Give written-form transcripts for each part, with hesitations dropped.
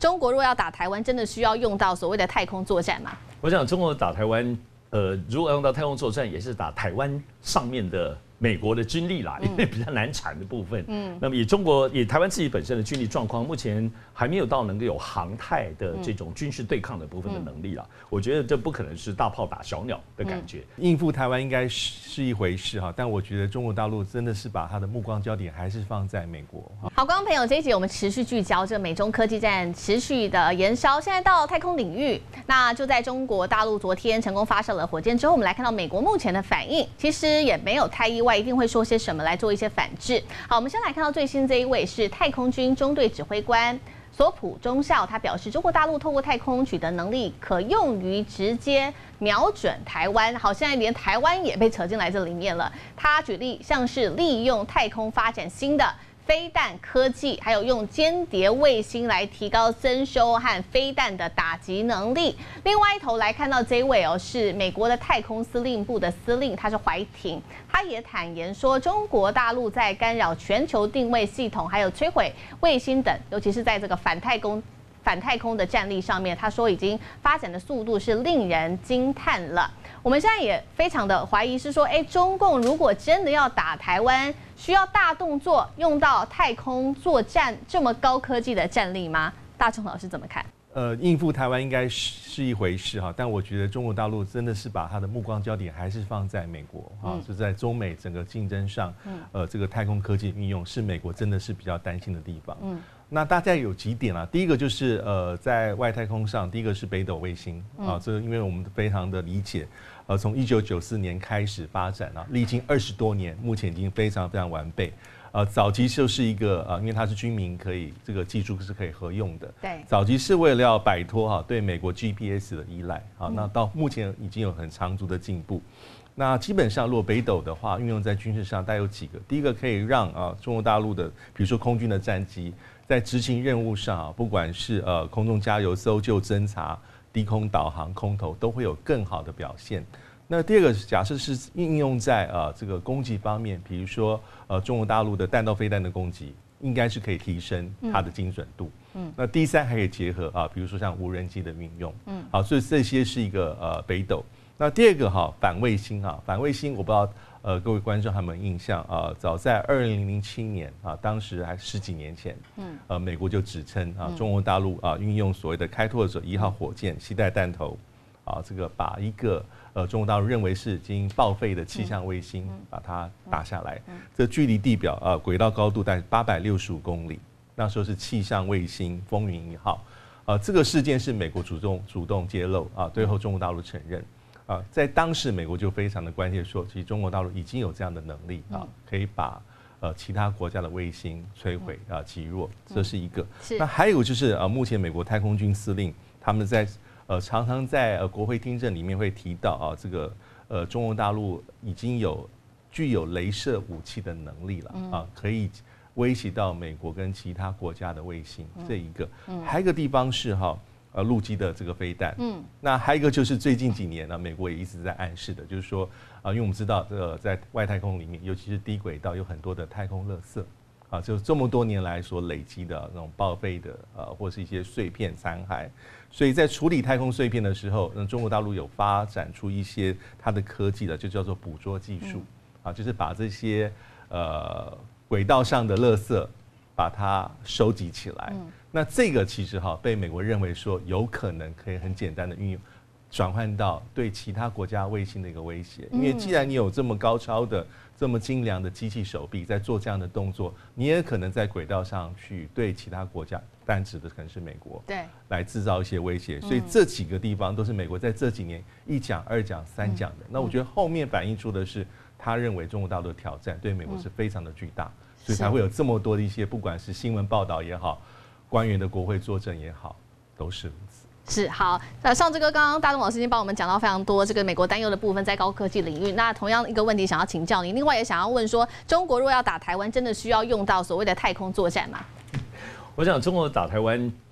中国若要打台湾，真的需要用到所谓的太空作战吗？ 我想中国打台湾，如果用到太空作战，也是打台湾上面的美国的军力啦，因为比较难产的部分。那么以台湾自己本身的军力状况，目前还没有到能够有航太的这种军事对抗的部分的能力啦。我觉得这不可能是大炮打小鸟的感觉。 应付台湾应该是一回事哈，但我觉得中国大陆真的是把它的目光焦点还是放在美国。 好，观众朋友，这一集我们持续聚焦这美中科技战持续的延烧，现在到太空领域，那就在中国大陆昨天成功发射了火箭之后，我们来看到美国目前的反应，其实也没有太意外，一定会说些什么来做一些反制。好，我们先来看到最新这一位是太空军中队指挥官索普中校，他表示，中国大陆透过太空取得能力，可用于直接瞄准台湾。好，现在连台湾也被扯进来这里面了。他举例，像是利用太空发展新的飞弹科技，还有用间谍卫星来提高增修和飞弹的打击能力。另外一头来看到这一位是美国的太空司令部的司令，他是怀廷，他也坦言说，中国大陆在干扰全球定位系统，还有摧毁卫星等，尤其是在这个反太空的战力上面，他说已经发展的速度是令人惊叹了。我们现在也非常的怀疑，是说，中共如果真的要打台湾，需要大动作用到太空作战这么高科技的战力吗？大仲老师怎么看？ 应付台湾应该是一回事哈，但我觉得中国大陆真的是把它的目光焦点还是放在美国啊，就在中美整个竞争上，这个太空科技运用是美国真的是比较担心的地方。那大概有几点啊，第一个就是在外太空上，第一个是北斗卫星啊，这因为我们非常的理解，从1994年开始发展啊，历经20多年，目前已经非常非常完备。早期就是一个因为它是军民可以这个技术是可以合用的。 对， 早期是为了要摆脱对美国 GPS 的依赖啊，那到目前已经有很长足的进步。那基本上，如果北斗的话，运用在军事上，大概有几个。第一个可以让中国大陆的，比如说空军的战机，在执行任务上不管是空中加油、搜救、侦察、低空导航、空投，都会有更好的表现。那第二个假设是应用在这个攻击方面，比如说中国大陆的弹道飞弹的攻击，应该是可以提升它的精准度。那第三还可以结合比如说像无人机的运用。好，所以这些是一个北斗。那第二个反卫星反卫星我不知道各位观众有没有印象早在2007年当时还10几年前，美国就指称中国大陆运用所谓的开拓者1号火箭携带弹头这个把一个中国大陆认为是已经报废的气象卫星把它打下来，这距离地表轨道高度大概865公里，那时候是气象卫星风云1号这个事件是美国主动揭露最后中国大陆承认。在当时，美国就非常的关切，说其实中国大陆已经有这样的能力可以把其他国家的卫星摧毁击落，这是一个。那还有就是目前美国太空军司令他们在常常在国会听证里面会提到这个中国大陆已经具有雷射武器的能力了可以威胁到美国跟其他国家的卫星，这一个。还有一个地方是陆基的这个飞弹，那还有一个就是最近几年呢，美国也一直在暗示的，就是说因为我们知道在外太空里面，尤其是低轨道有很多的太空垃圾就这么多年来所累积的那种报废的或是一些碎片残骸，所以在处理太空碎片的时候，中国大陆有发展出一些它的科技就叫做捕捉技术就是把这些轨道上的垃圾把它收集起来。那这个其实被美国认为说有可能可以很简单的运用，转换到对其他国家卫星的一个威胁。因为既然你有这么高超的、这么精良的机器手臂在做这样的动作，你也可能在轨道上去对其他国家，但指的可能是美国， 对， 来制造一些威胁。所以这几个地方都是美国在这几年1讲、2讲、3讲的。那我觉得后面反映出的是，他认为中国大陆的挑战对美国是非常的巨大，所以才会有这么多的一些，不管是新闻报道也好，官员的国会作证也好，都是如此。 是好，上这个刚刚大东老师已经帮我们讲到非常多这个美国担忧的部分在高科技领域。那同样一个问题想要请教您，另外也想要问说，中国若要打台湾，真的需要用到所谓的太空作战吗？ 我想中国打台湾，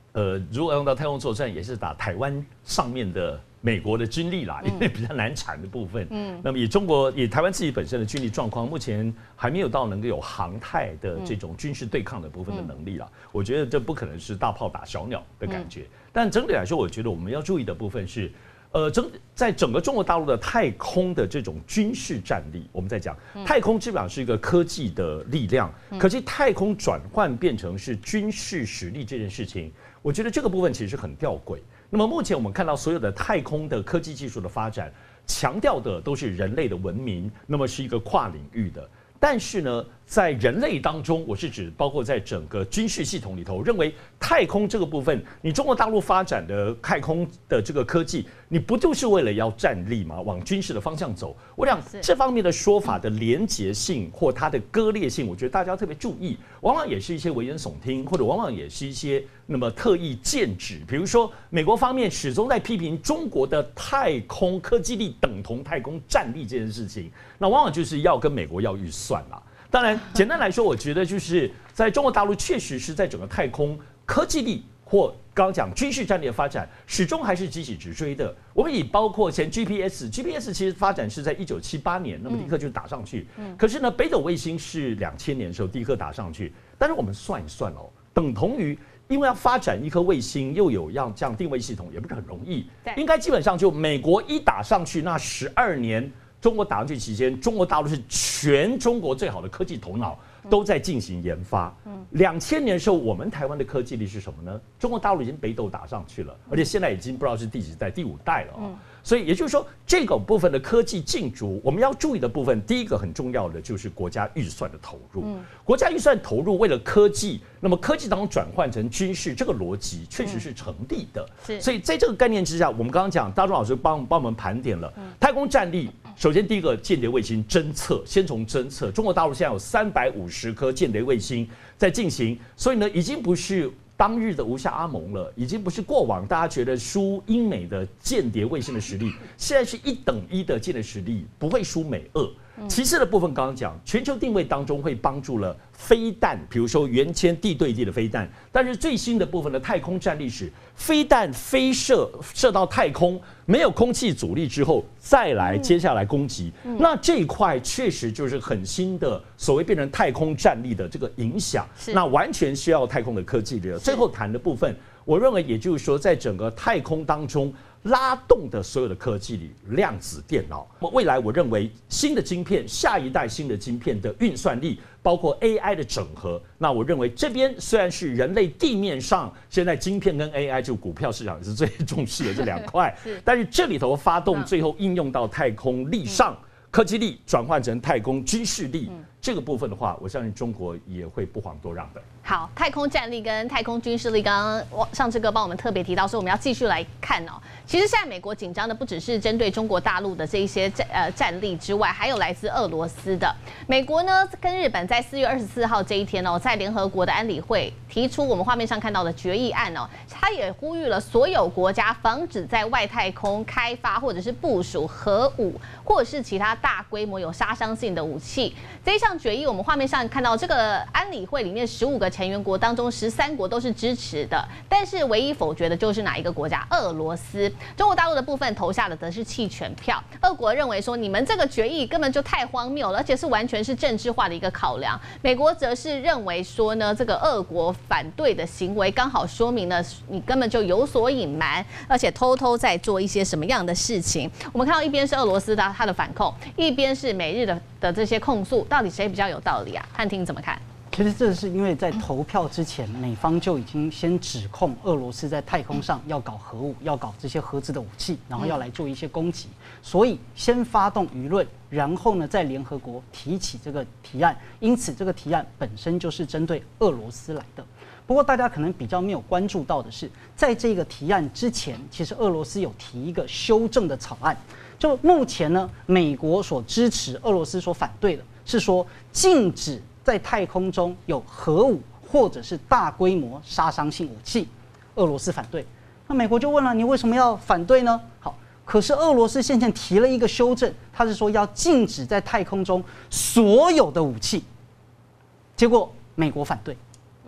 如果用到太空作战，也是打台湾上面的美国的军力啦，因为比较难产的部分。那么以台湾自己本身的军力状况，目前还没有到能够有航太的这种军事对抗的部分的能力啦。我觉得这不可能是大炮打小鸟的感觉。但整体来说，我觉得我们要注意的部分是。在整个中国大陆的太空的这种军事战力，我们在讲太空基本上是一个科技的力量，可是太空转换变成是军事实力这件事情，我觉得这个部分其实很吊诡。那么目前我们看到所有的太空的科技技术的发展，强调的都是人类的文明，那么是一个跨领域的。但是呢，在人类当中，我是指包括在整个军事系统里头，认为太空这个部分，你中国大陆发展的太空的这个科技，你不就是为了要战力吗？往军事的方向走？我想这方面的说法的连结性或它的割裂性，我觉得大家要特别注意，往往也是一些危言耸听，或者往往也是一些那么特意剑指。比如说，美国方面始终在批评中国的太空科技力等同太空战力这件事情，那往往就是要跟美国要预算啦。当然，简单来说，我觉得就是在中国大陆确实是在整个太空科技力或刚刚讲军事战略的发展，始终还是急起直追的。我们以包括前 GPS 其实发展是在1978年，那么第一颗就打上去。可是呢，北斗卫星是2000年的时候第一颗打上去。但是我们算一算哦，等同于因为要发展一颗卫星，又有要这样定位系统，也不是很容易。应该基本上就美国一打上去，那12年。中国打上去期间，中国大陆是全中国最好的科技头脑都在进行研发。2000年的时候，我们台湾的科技力是什么呢？中国大陆已经北斗打上去了，而且现在已经不知道是第几代，第5代了哦。所以也就是说，这个部分的科技进驻，我们要注意的部分，第一个很重要的就是国家预算的投入。国家预算投入为了科技，那么科技当中转换成军事，这个逻辑确实是成立的。所以在这个概念之下，我们刚刚讲，大中老师帮我们盘点了太空战力。首先，第一个间谍卫星侦测，先从侦测，中国大陆现在有350颗间谍卫星在进行，所以呢，已经不是当日的无下阿蒙了，已经不是过往大家觉得输英美的间谍卫星的实力，现在是1等1的间谍实力，不会输美俄。其次的部分刚刚讲，全球定位当中会帮助了飞弹，比如说原先地对地的飞弹，但是最新的部分的太空战力是飞弹飞射到太空，没有空气阻力之后再来接下来攻击，那这一块确实就是很新的所谓变成太空战力的这个影响，那完全需要太空的科技力。最后谈的部分，我认为也就是说，在整个太空当中。拉动的所有的科技里，量子电脑。未来我认为新的晶片，下一代新的晶片的运算力，包括 AI 的整合。那我认为这边虽然是人类地面上现在晶片跟 AI 就股票市场是最重视的这2块，但是这里头发动最后应用到太空力上。科技力转换成太空军事力，这个部分的话，我相信中国也会不遑多让的。 好，太空战力跟太空军事力，刚刚上志哥帮我们特别提到，所以我们要继续来看哦。其实现在美国紧张的不只是针对中国大陆的这一些战力之外，还有来自俄罗斯的。美国呢跟日本在4月24号这一天哦，在联合国的安理会提出我们画面上看到的决议案哦，它也呼吁了所有国家防止在外太空开发或者是部署核武，或者是其他大规模有杀伤性的武器。这一项决议，我们画面上看到这个安理会里面15个成员国当中13国都是支持的，但是唯一否决的就是哪一个国家？俄罗斯。中国大陆的部分投下的则是弃权票。俄国认为说你们这个决议根本就太荒谬了，而且是完全是政治化的一个考量。美国则是认为说呢，这个俄国反对的行为刚好说明了你根本就有所隐瞒，而且偷偷在做一些什么样的事情。我们看到一边是俄罗斯他的反控，一边是美日的这些控诉，到底谁比较有道理啊？汉庭怎么看？ 其实这是因为在投票之前，美方就已经先指控俄罗斯在太空上要搞核武，要搞这些核子的武器，然后要来做一些攻击，所以先发动舆论，然后呢在联合国提起这个提案，因此这个提案本身就是针对俄罗斯来的。不过大家可能比较没有关注到的是，在这个提案之前，其实俄罗斯有提一个修正的草案。就目前呢，美国所支持，俄罗斯所反对的是说禁止在太空中有核武或者是大规模杀伤性武器。俄罗斯反对，那美国就问了，你为什么要反对呢？好，可是俄罗斯先前提了一个修正，他是说要禁止在太空中所有的武器，结果美国反对。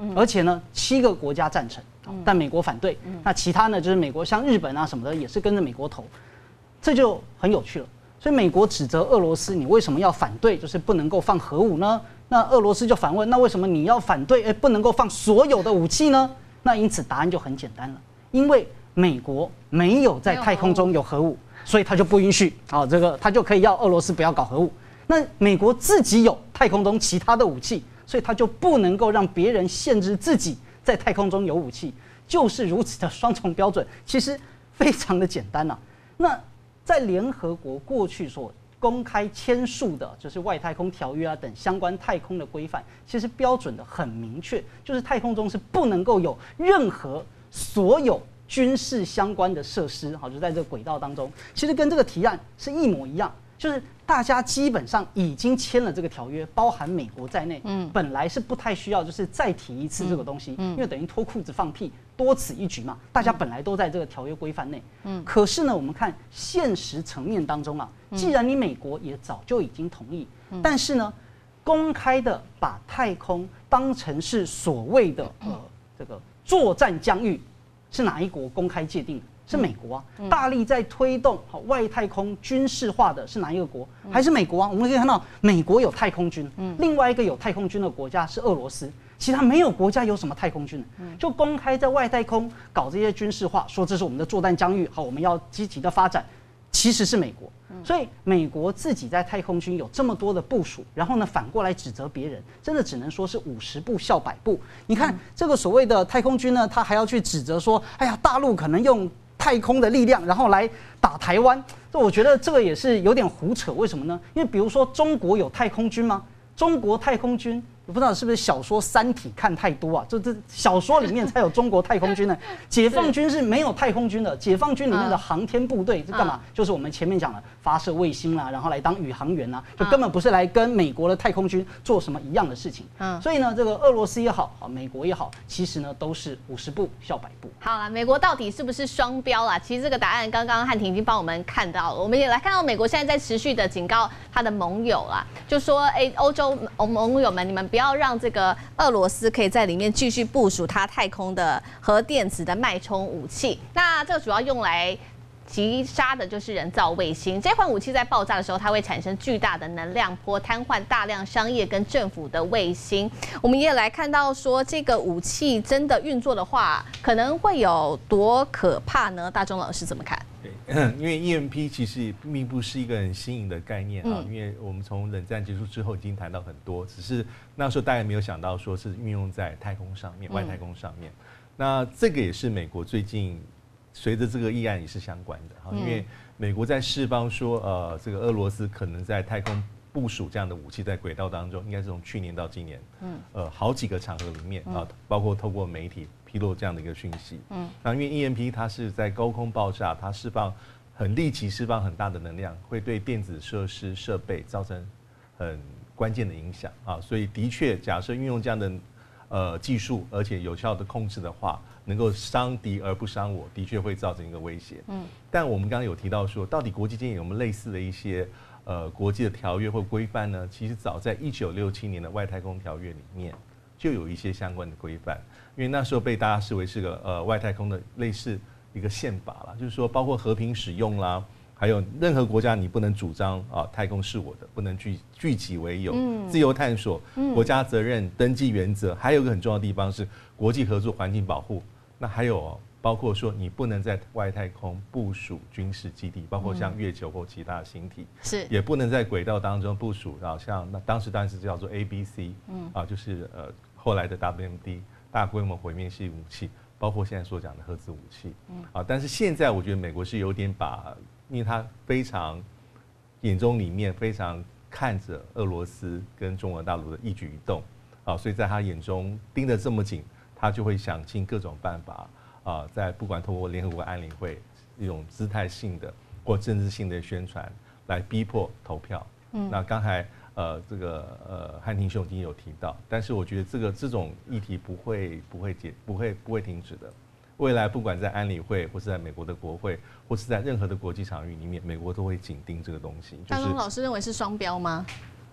而且呢7个国家赞成，但美国反对。那其他呢就是美国像日本啊什么的也是跟着美国投，这就很有趣了。所以美国指责俄罗斯，你为什么要反对，就是不能够放核武呢？那俄罗斯就反问，那为什么你要反对？不能够放所有的武器呢？那因此答案就很简单了，因为美国没有在太空中有核武，所以他就不允许这个他就可以要俄罗斯不要搞核武。那美国自己有太空中其他的武器，所以他就不能够让别人限制自己在太空中有武器，就是如此的双重标准，其实非常的简单那在联合国过去所公开签署的，就是外太空条约等相关太空的规范，其实标准的很明确，就是太空中是不能够有任何所有军事相关的设施，就在这个轨道当中，其实跟这个提案是一模一样。就是大家基本上已经签了这个条约，包含美国在内，本来是不太需要就是再提一次这个东西，因为等于脱裤子放屁，多此一举嘛。大家本来都在这个条约规范内，可是呢，我们看现实层面当中既然你美国也早就已经同意，但是呢，公开的把太空当成是所谓的这个作战疆域，是哪一国公开界定的？是美国大力在推动外太空军事化的是哪一个国？还是美国我们可以看到，美国有太空军，另外一个有太空军的国家是俄罗斯，其他没有国家有什么太空军，就公开在外太空搞这些军事化，说这是我们的作战疆域，我们要积极的发展，其实是美国。所以美国自己在太空军有这么多的部署，然后呢反过来指责别人，真的只能说是50步笑100步。你看这个所谓的太空军呢，他还要去指责说，哎呀，大陆可能用太空的力量，然后来打台湾，这我觉得这个也是有点胡扯。为什么呢？因为比如说中国有太空军吗？中国太空军，我不知道是不是小说《三体》看太多这小说里面才有中国太空军呢。解放军是没有太空军的，解放军里面的航天部队是干嘛？就是我们前面讲的发射卫星然后来当宇航员就根本不是来跟美国的太空军做什么一样的事情。所以呢，这个俄罗斯也好，美国也好，其实呢都是50步笑100步。 好了，美国到底是不是双标其实这个答案刚刚汉庭已经帮我们看到了。我们也来看到美国现在在持续的警告他的盟友就说欧洲盟友们，你们不要让这个俄罗斯可以在里面继续部署它太空的核电池的脉冲武器。那这个主要用来击杀的就是人造卫星。这款武器在爆炸的时候，它会产生巨大的能量波，瘫痪大量商业跟政府的卫星。我们也来看到说，这个武器真的运作的话，可能会有多可怕呢？大钟老师怎么看？ 因为 EMP 其实并不是一个很新颖的概念因为我们从冷战结束之后已经谈到很多，只是那时候大家没有想到说是运用在太空上面、外太空上面。那这个也是美国最近随着这个议案也是相关的因为美国在释放说这个俄罗斯可能在太空部署这样的武器在轨道当中，应该是从去年到今年好几个场合里面包括透过媒体披露这样的一个讯息。那因为 EMP 它是在高空爆炸，它立即释放很大的能量，会对电子设施设备造成很关键的影响所以的确，假设运用这样的技术，而且有效的控制的话，能够伤敌而不伤我，的确会造成一个威胁。但我们刚刚有提到说，到底国际间有没有类似的一些国际的条约或规范呢？其实早在1967年的外太空条约里面就有一些相关的规范，因为那时候被大家视为是个外太空的类似一个宪法啦，就是说包括和平使用啦，还有任何国家你不能主张太空是我的，不能据己为有，自由探索，国家责任登记原则，还有一个很重要的地方是国际合作、环境保护。那还有包括说你不能在外太空部署军事基地，包括像月球或其他的星体， 是也不能在轨道当中部署像那当时是叫做 ABC，就是后来的 WMD 大规模毁灭性武器，包括现在所讲的核子武器。但是现在我觉得美国是有点因为他非常眼中里面非常看着俄罗斯跟中国大陆的一举一动所以在他眼中盯得这么紧，他就会想尽各种办法在不管透过联合国安理会一种姿态性的或政治性的宣传来逼迫投票。那刚才这个汉庭兄已经有提到，但是我觉得这种议题不会停止的。未来不管在安理会，或是在美国的国会，或是在任何的国际场域里面，美国都会紧盯这个东西。 大钟老师认为是双标吗？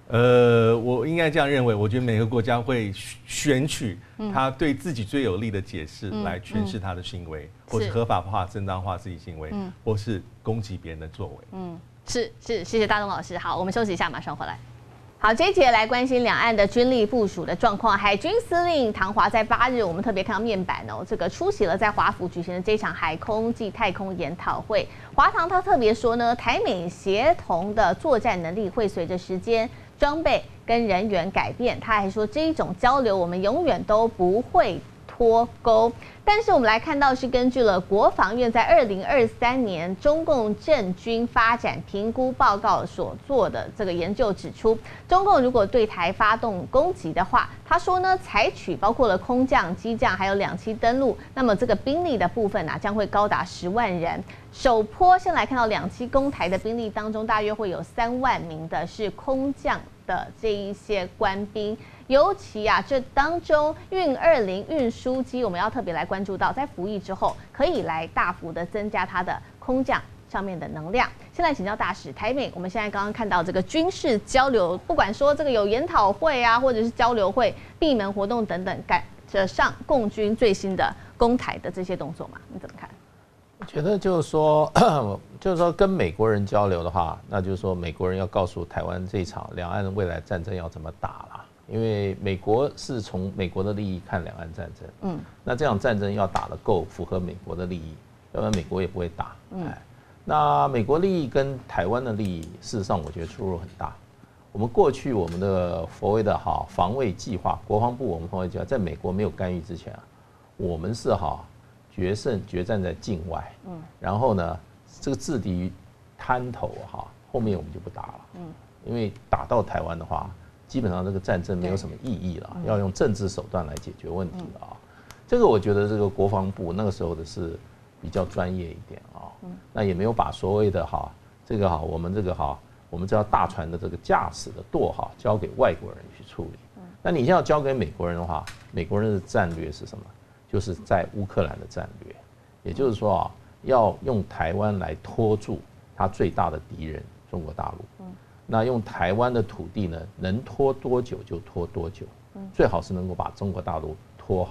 我应该这样认为，我觉得每个国家会选取他对自己最有利的解释来诠释他的行为，或是合法化、正当化自己行为，或是攻击别人的作为。 是，谢谢大东老师。好，我们休息一下，马上回来。好，这一节来关心两岸的军力部署的状况。海军司令唐华在8日，我们特别看到面板哦，这个出席了在华府举行的这场海空暨太空研讨会。华唐他特别说呢，台美协同的作战能力会随着时间、装备跟人员改变。他还说，这一种交流我们永远都不会脱钩。但是我们来看到是根据了国防院在2023年中共政军发展评估报告所做的这个研究指出，中共如果对台发动攻击的话，他说呢，采取包括了空降、机降还有2栖登陆，那么这个兵力的部分将会高达10万人。首波先来看到2栖攻台的兵力当中，大约会有3万名的是空降的这一些官兵。尤其这当中运20运输机，我们要特别来关注到，在服役之后可以来大幅的增加它的空降上面的能量。先来请教大使，台美我们现在刚刚看到这个军事交流，不管说这个有研讨会或者是交流会、闭门活动等等，赶着上共军最新的攻台的这些动作嘛？你怎么看？ 我觉得就是说跟美国人交流的话，那就是说美国人要告诉台湾这一场两岸未来战争要怎么打啦。因为美国是从美国的利益看两岸战争，那这场战争要打得够符合美国的利益，要不然美国也不会打。那美国利益跟台湾的利益，事实上我觉得出入很大。我们过去我们的所谓的防卫计划，国防部我们防卫计划，在美国没有干预之前我们是决战在境外，然后呢，这个制敌滩头后面我们就不打了，因为打到台湾的话。基本上这个战争没有什么意义了，要用政治手段来解决问题了这个我觉得这个国防部那个时候的是比较专业一点那也没有把所谓的我们这条大船的这个驾驶的舵交给外国人去处理。那你现在要交给美国人的话，美国人的战略是什么？就是在乌克兰的战略，也就是说要用台湾来拖住他最大的敌人中国大陆。那用台湾的土地呢，能拖多久就拖多久，最好是能够把中国大陆拖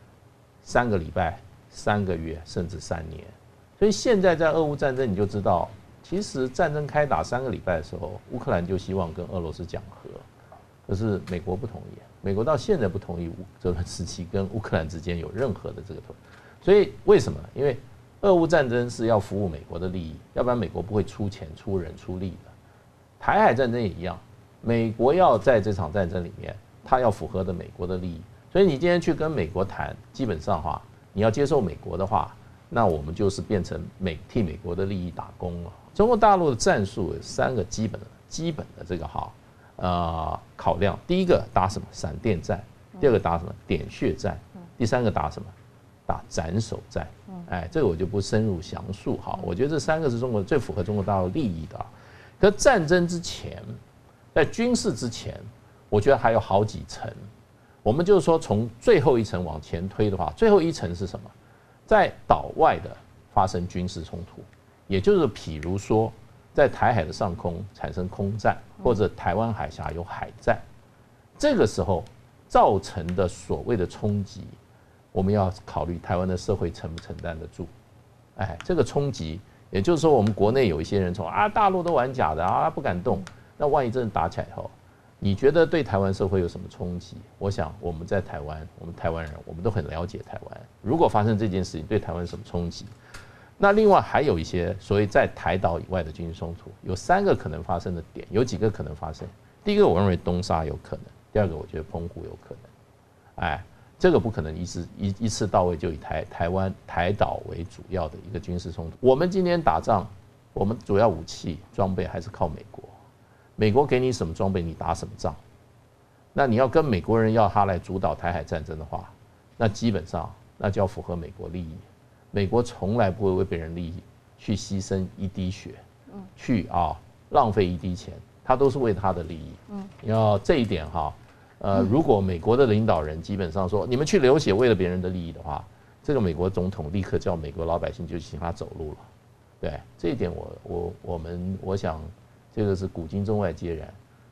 3个礼拜、3个月，甚至3年。所以现在在俄乌战争，你就知道，其实战争开打3个礼拜的时候，乌克兰就希望跟俄罗斯讲和，可是美国不同意，美国到现在不同意泽连斯基跟乌克兰之间有任何的这个。所以为什么？因为俄乌战争是要服务美国的利益，要不然美国不会出钱、出人、出力的。台海战争也一样，美国要在这场战争里面，它要符合的美国的利益。所以你今天去跟美国谈，基本上你要接受美国的话，那我们就是变成替美国的利益打工了。中国大陆的战术有3个基本的这个考量。第一个打什么闪电战，第二个打什么点穴战，第3个打什么打斩首战。这个我就不深入详述我觉得这3个是中国最符合中国大陆利益的。可战争之前，在军事之前，我觉得还有好几层。我们就是说，从最后一层往前推的话，最后一层是什么？在岛外的发生军事冲突，也就是譬如说，在台海的上空产生空战，或者台湾海峡有海战，这个时候造成的所谓的冲击，我们要考虑台湾的社会承不承担得住。这个冲击。也就是说，我们国内有一些人说大陆都玩假的不敢动。那万一真的打起来以后，你觉得对台湾社会有什么冲击？我想我们在台湾，我们台湾人，我们都很了解台湾。如果发生这件事情，对台湾有什么冲击？那另外还有一些所谓在台岛以外的军事冲突，有3个可能发生的点，有几个可能发生。第一个，我认为东沙有可能；第二个，我觉得澎湖有可能。这个不可能一次到位就以台岛为主要的一个军事冲突。我们今天打仗，我们主要武器装备还是靠美国。美国给你什么装备，你打什么仗。那你要跟美国人要他来主导台海战争的话，那基本上那就要符合美国利益。美国从来不会为别人利益去牺牲一滴血，去浪费一滴钱，他都是为他的利益。要这一点如果美国的领导人基本上说你们去流血为了别人的利益的话，这个美国总统立刻叫美国老百姓就请他走路了。对这一点我想这个是古今中外皆然。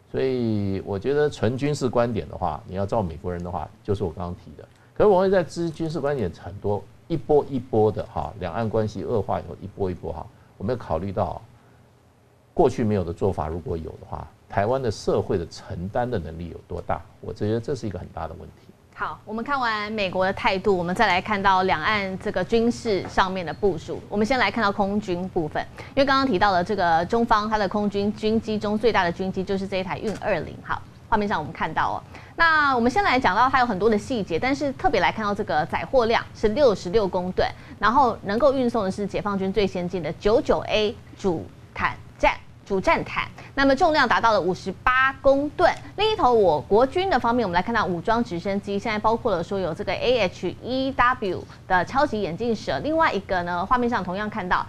所以我觉得纯军事观点的话，你要照美国人的话，就是我刚刚提的。可是我会在军事观点很多一波一波的哈，两岸关系恶化以后一波一波哈，我们要考虑到过去没有的做法，如果有的话，台湾的社会的承担的能力有多大？我觉得这是一个很大的问题。 好，我们看完美国的态度，我们再来看到两岸这个军事上面的部署。我们先来看到空军部分，因为刚刚提到了这个中方它的空军军机中最大的军机就是这一台运20。好，画面上我们看到哦。那我们先来讲到它有很多的细节，但是特别来看到这个载货量是66公吨，然后能够运送的是解放军最先进的99A 主战坦，那么重量达到了58公吨。另一头，我国军的方面，我们来看到武装直升机，现在包括了说有这个 AH-1W 的超级眼镜蛇，另外一个呢，画面上同样看到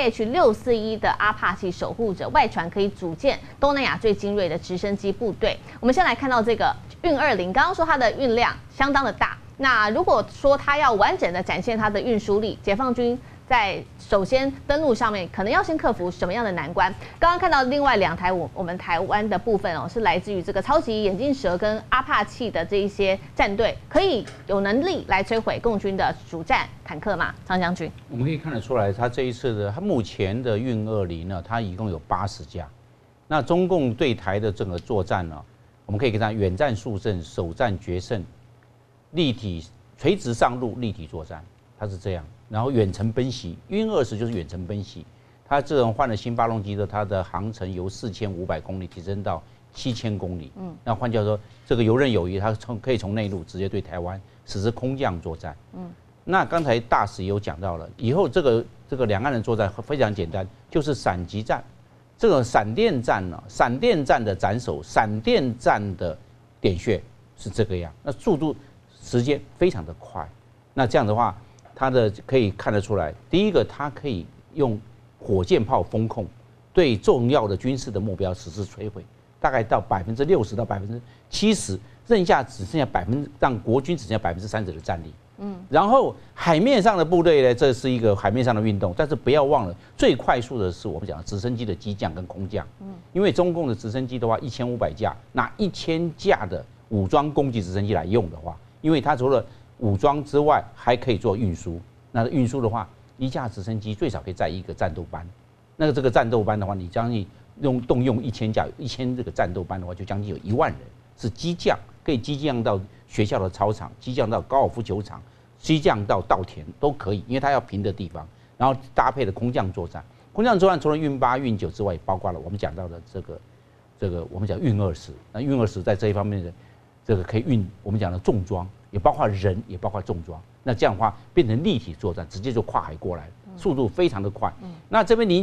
AH-641的阿帕奇守护者，外传可以组建东南亚最精锐的直升机部队。我们先来看到这个运20，刚刚说它的运量相当的大，那如果说它要完整的展现它的运输力，解放军在首先登陆上面，可能要先克服什么样的难关？刚刚看到另外2台我们台湾的部分哦，是来自于这个超级眼镜蛇跟阿帕契的这一些战队，可以有能力来摧毁共军的主战坦克吗？张将军， 我们可以看得出来，他这一次的他目前的运20呢，它一共有80架。那中共对台的整个作战呢，我们可以给它远战速胜、首战决胜、立体垂直上路、立体作战，它是这样。然后远程奔袭，运20就是远程奔袭，它这种换了新发动机的，它的航程由4500公里提升到7000公里。那换句话说，这个游刃有余，它可以从内陆直接对台湾实施空降作战。那刚才大使也有讲到了，以后这个两岸的作战非常简单，就是闪击战，这个闪电战呢，闪电战的斩首，闪电战的点穴是这个样，那速度时间非常的快。那这样的话，它的可以看得出来，第一个，它可以用火箭炮封控，对重要的军事的目标实施摧毁，大概到60%到70%，剩下只剩下让国军只剩下30%的战力。然后海面上的部队呢，这是一个海面上的运动，但是不要忘了，最快速的是我们讲的直升机的机降跟空降。因为中共的直升机的话，1500架，拿1000架的武装攻击直升机来用的话，因为它除了武装之外，还可以做运输。那运输的话，一架直升机最少可以载一个战斗班。那这个战斗班的话，你将近动用1000这个战斗班的话，就将近有1万人是机降，可以机降到学校的操场，机降到高尔夫球场，机降到稻田都可以，因为它要平的地方。然后搭配的空降作战，空降作战除了运8、运9之外，也包括了我们讲到的这个我们讲运20。那运20在这一方面的这个可以运我们讲的重装。也包括人，也包括重装。那这样的话，变成立体作战，直接就跨海过来，速度非常的快。那这边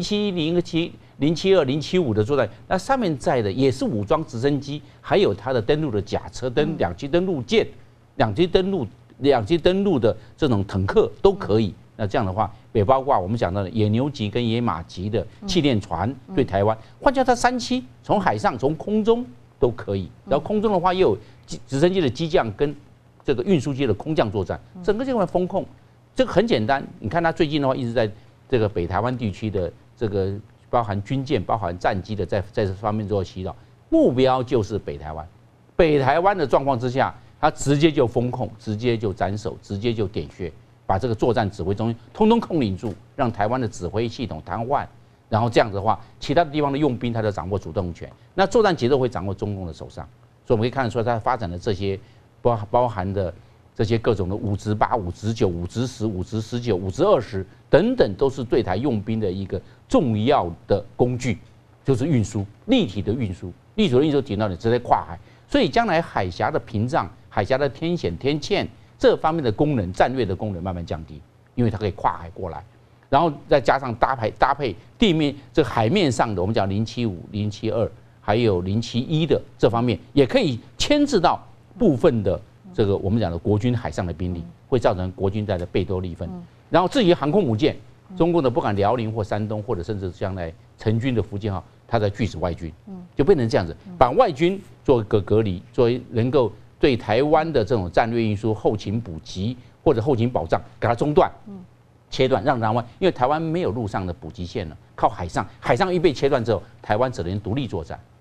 071、072、075的作战，那上面载的也是武装直升机，还有它的登陆的甲车、两栖登陆舰、两栖登陆的这种坦克都可以。那这样的话，也包括我们讲到的野牛级跟野马级的气垫船对台湾，换叫它37，从海上、从空中都可以。然后空中的话，又有直升机的机降跟这个运输机的空降作战，整个这块风控，这个很简单。你看它最近的话，一直在这个北台湾地区的这个包含军舰、包含战机的在这方面做祈祷，目标就是北台湾。北台湾的状况之下，它直接就风控，直接就斩首，直接就点穴，把这个作战指挥中心通通控领住，让台湾的指挥系统瘫痪。然后这样子的话，其他的地方的用兵，它就掌握主动权，那作战节奏会掌握中共的手上。所以我们可以看得出来，它发展的这些。包含的这些各种的5直8、5直9、5直10、5直19、5直20等等，都是对台用兵的一个重要的工具，就是运输，立体的运输。立体的运输提到你直接跨海，所以将来海峡的屏障、海峡的天险、天堑这方面的功能、战略的功能慢慢降低，因为它可以跨海过来，然后再加上搭配地面这海面上的我们讲075、072还有071的这方面，也可以牵制到部分的这个我们讲的国军海上的兵力，会造成国军在的贝多利分。然后至于航空母舰，中共的不管辽宁或山东，或者甚至将来成军的福建号，它在拒止外军，就变成这样子，把外军做一个隔离，作为能够对台湾的这种战略运输、后勤补给或者后勤保障给它中断、切断，让台湾因为台湾没有陆上的补给线了，靠海上，海上一被切断之后，台湾只能独立作战。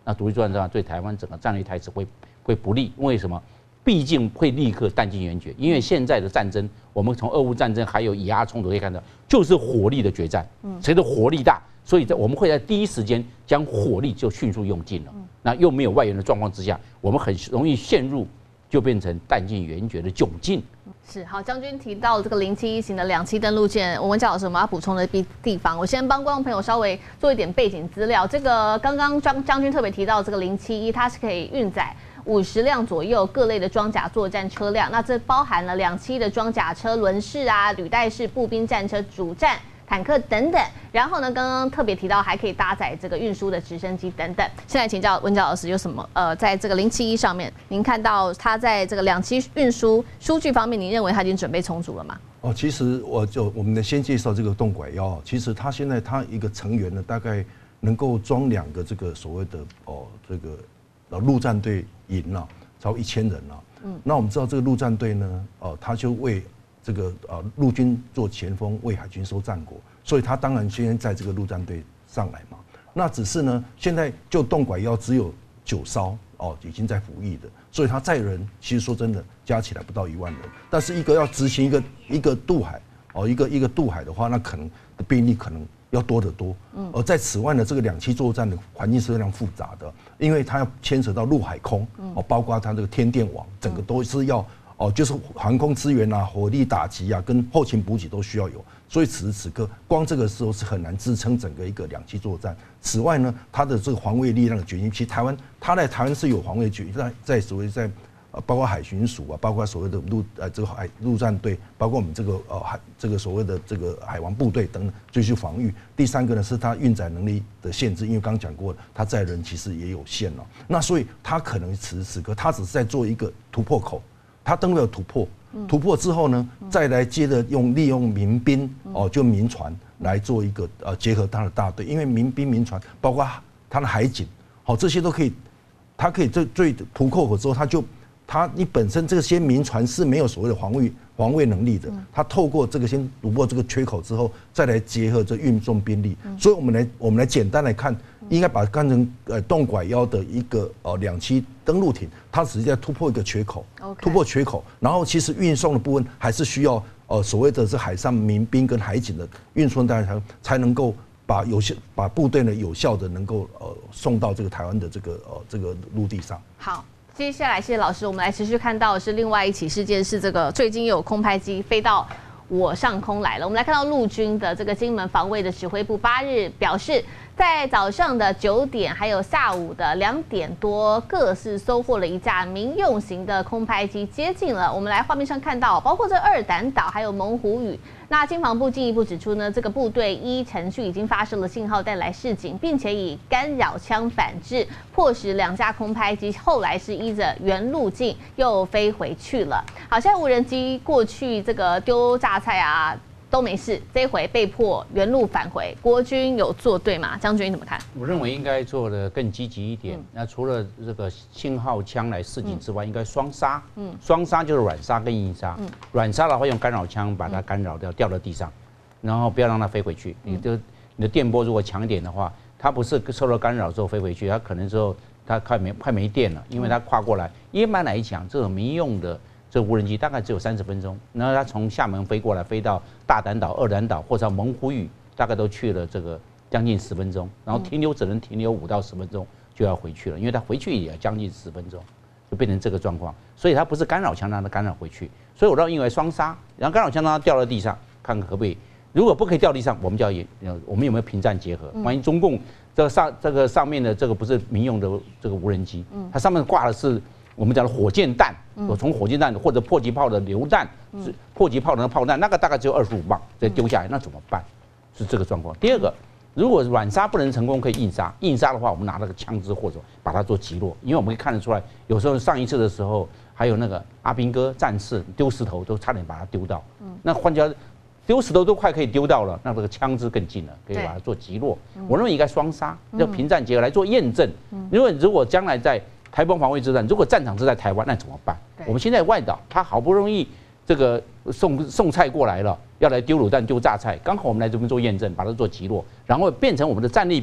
那独立作战的话，对台湾整个战略态势会不利。为什么？毕竟会立刻弹尽援绝，因为现在的战争，我们从俄乌战争还有以阿冲突可以看到，就是火力的决战，谁的火力大，所以我们会在第一时间将火力就迅速用尽了。那又没有外援的状况之下，我们很容易陷入就变成弹尽援绝的窘境。 是好，将军提到这个071型的2栖登陆舰，我们讲有什么要补充的地方？我先帮观众朋友稍微做一点背景资料。这个刚刚将军特别提到这个071，它是可以运载50辆左右各类的装甲作战车辆，那这包含了2栖的装甲车、轮式啊、履带式步兵战车、主战坦克等等。然后呢，刚刚特别提到还可以搭载这个运输的直升机等等。现在请教文角老师，有什么在这个071上面，您看到它在这个2栖运输数据方面，您认为它已经准备充足了吗？ 哦，其实我们先介绍这个动拐腰，其实它现在它一个成员呢，大概能够装2个这个所谓的这个陆战队营啊，超过1000人啊。那我们知道这个陆战队呢，他就为这个陆军做前锋，为海军收战果，所以他当然先在这个陆战队上来嘛。那只是呢，现在就动拐腰只有9艘已经在服役的，所以他载人其实说真的加起来不到1万人，但是一个要执行一个渡海一个渡海的话，那可能的兵力可能要多得多。而在此外呢，这个2栖作战的环境是非常复杂的，因为它要牵扯到陆海空包括它这个天电网，整个都是要就是航空资源啊、火力打击啊，跟后勤补给都需要有。所以此时此刻，光这个时候是很难支撑整个一个2栖作战。此外呢，它的这个防卫力量的决心，其实它在台湾是有防卫决心，在所谓在包括海巡署啊，包括所谓的这个陆战队，包括我们这个所谓的这个海王部队等等，继续防御。第3个呢是它运载能力的限制，因为刚刚讲过了，它载人其实也有限了。那所以它可能此时此刻，它只是在做一个突破口。它登陆有突破之后呢，再来接着利用民兵就民船来做一个结合它的大队，因为民兵民船包括它的海警，这些都可以，它可以最突破口之后，你本身这些民船是没有所谓的防卫能力的，它透过这个先突破这个缺口之后，再来结合这运送兵力，所以我们来简单来看，应该把它看成动拐腰的一个2栖登陆艇，它只是在突破一个缺口，突破缺口，然后其实运送的部分还是需要所谓的是海上民兵跟海警的运送单位才能够把部队呢有效的能够送到这个台湾的这个陆地上。 好。接下来，谢谢老师。我们来持续看到的是另外一起事件，是这个最近有空拍机飞到我上空来了。我们来看到陆军的这个金门防卫的指挥部8日表示，在早上的9点，还有下午的2点多，各是收获了一架民用型的空拍机接近了。我们来画面上看到，包括这二胆岛还有猛虎屿。那经防部进一步指出呢，这个部队依程序已经发射了信号弹来示警，并且以干扰枪反制，迫使2架空拍机后来是依着原路径又飞回去了。好，现在无人机过去这个丢榨菜啊都没事，这回被迫原路返回，国军有做对吗？将军你怎么看？ 我认为应该做得更积极一点。那除了这个信号枪来示警之外，应该双杀。双杀就是软杀跟硬杀。软杀的话用干扰枪把它干扰掉，掉到地上，然后不要让它飞回去。你的电波如果强一点的话，它不是受到干扰之后飞回去，它可能之后它快没电了，因为它跨过来。一般来讲，这种民用的这无人机大概只有30分钟，然后它从厦门飞过来，飞到大胆岛、二胆岛或者猛虎屿，大概都去了这个将近10分钟，然后只能停留5到10分钟就要回去了，因为它回去也要将近10分钟，就变成这个状况。所以它不是干扰枪让它干扰回去，所以我认为双杀，然后干扰枪让它掉到地上，看看可不可以。如果不可以掉地上，我们就要我们有没有平战结合？万一中共这个上面的这个不是民用的这个无人机，它上面挂的是我们讲的火箭弹，我从火箭弹或者迫击炮的榴弹，迫击炮的炮弹，那个大概只有25磅，再丢下来，那怎么办？是这个状况。第二个，如果软杀不能成功，可以硬杀。硬杀的话，我们拿那个枪支或者把它做击落，因为我们可以看得出来，有时候上一次的时候，还有那个阿兵哥战士丢石头都差点把它丢到。那换句话说，丢石头都快可以丢到了，那这个枪支更近了，可以把它做击落。我认为应该双杀，要平战结合来做验证。因为如果将来在台风防卫之战，如果战场是在台湾，那怎么办？我们现在外岛，他好不容易这个送菜过来了，要来丢卤蛋、丢榨菜，刚好我们来这边做验证，把它做击落，然后变成我们的战利品，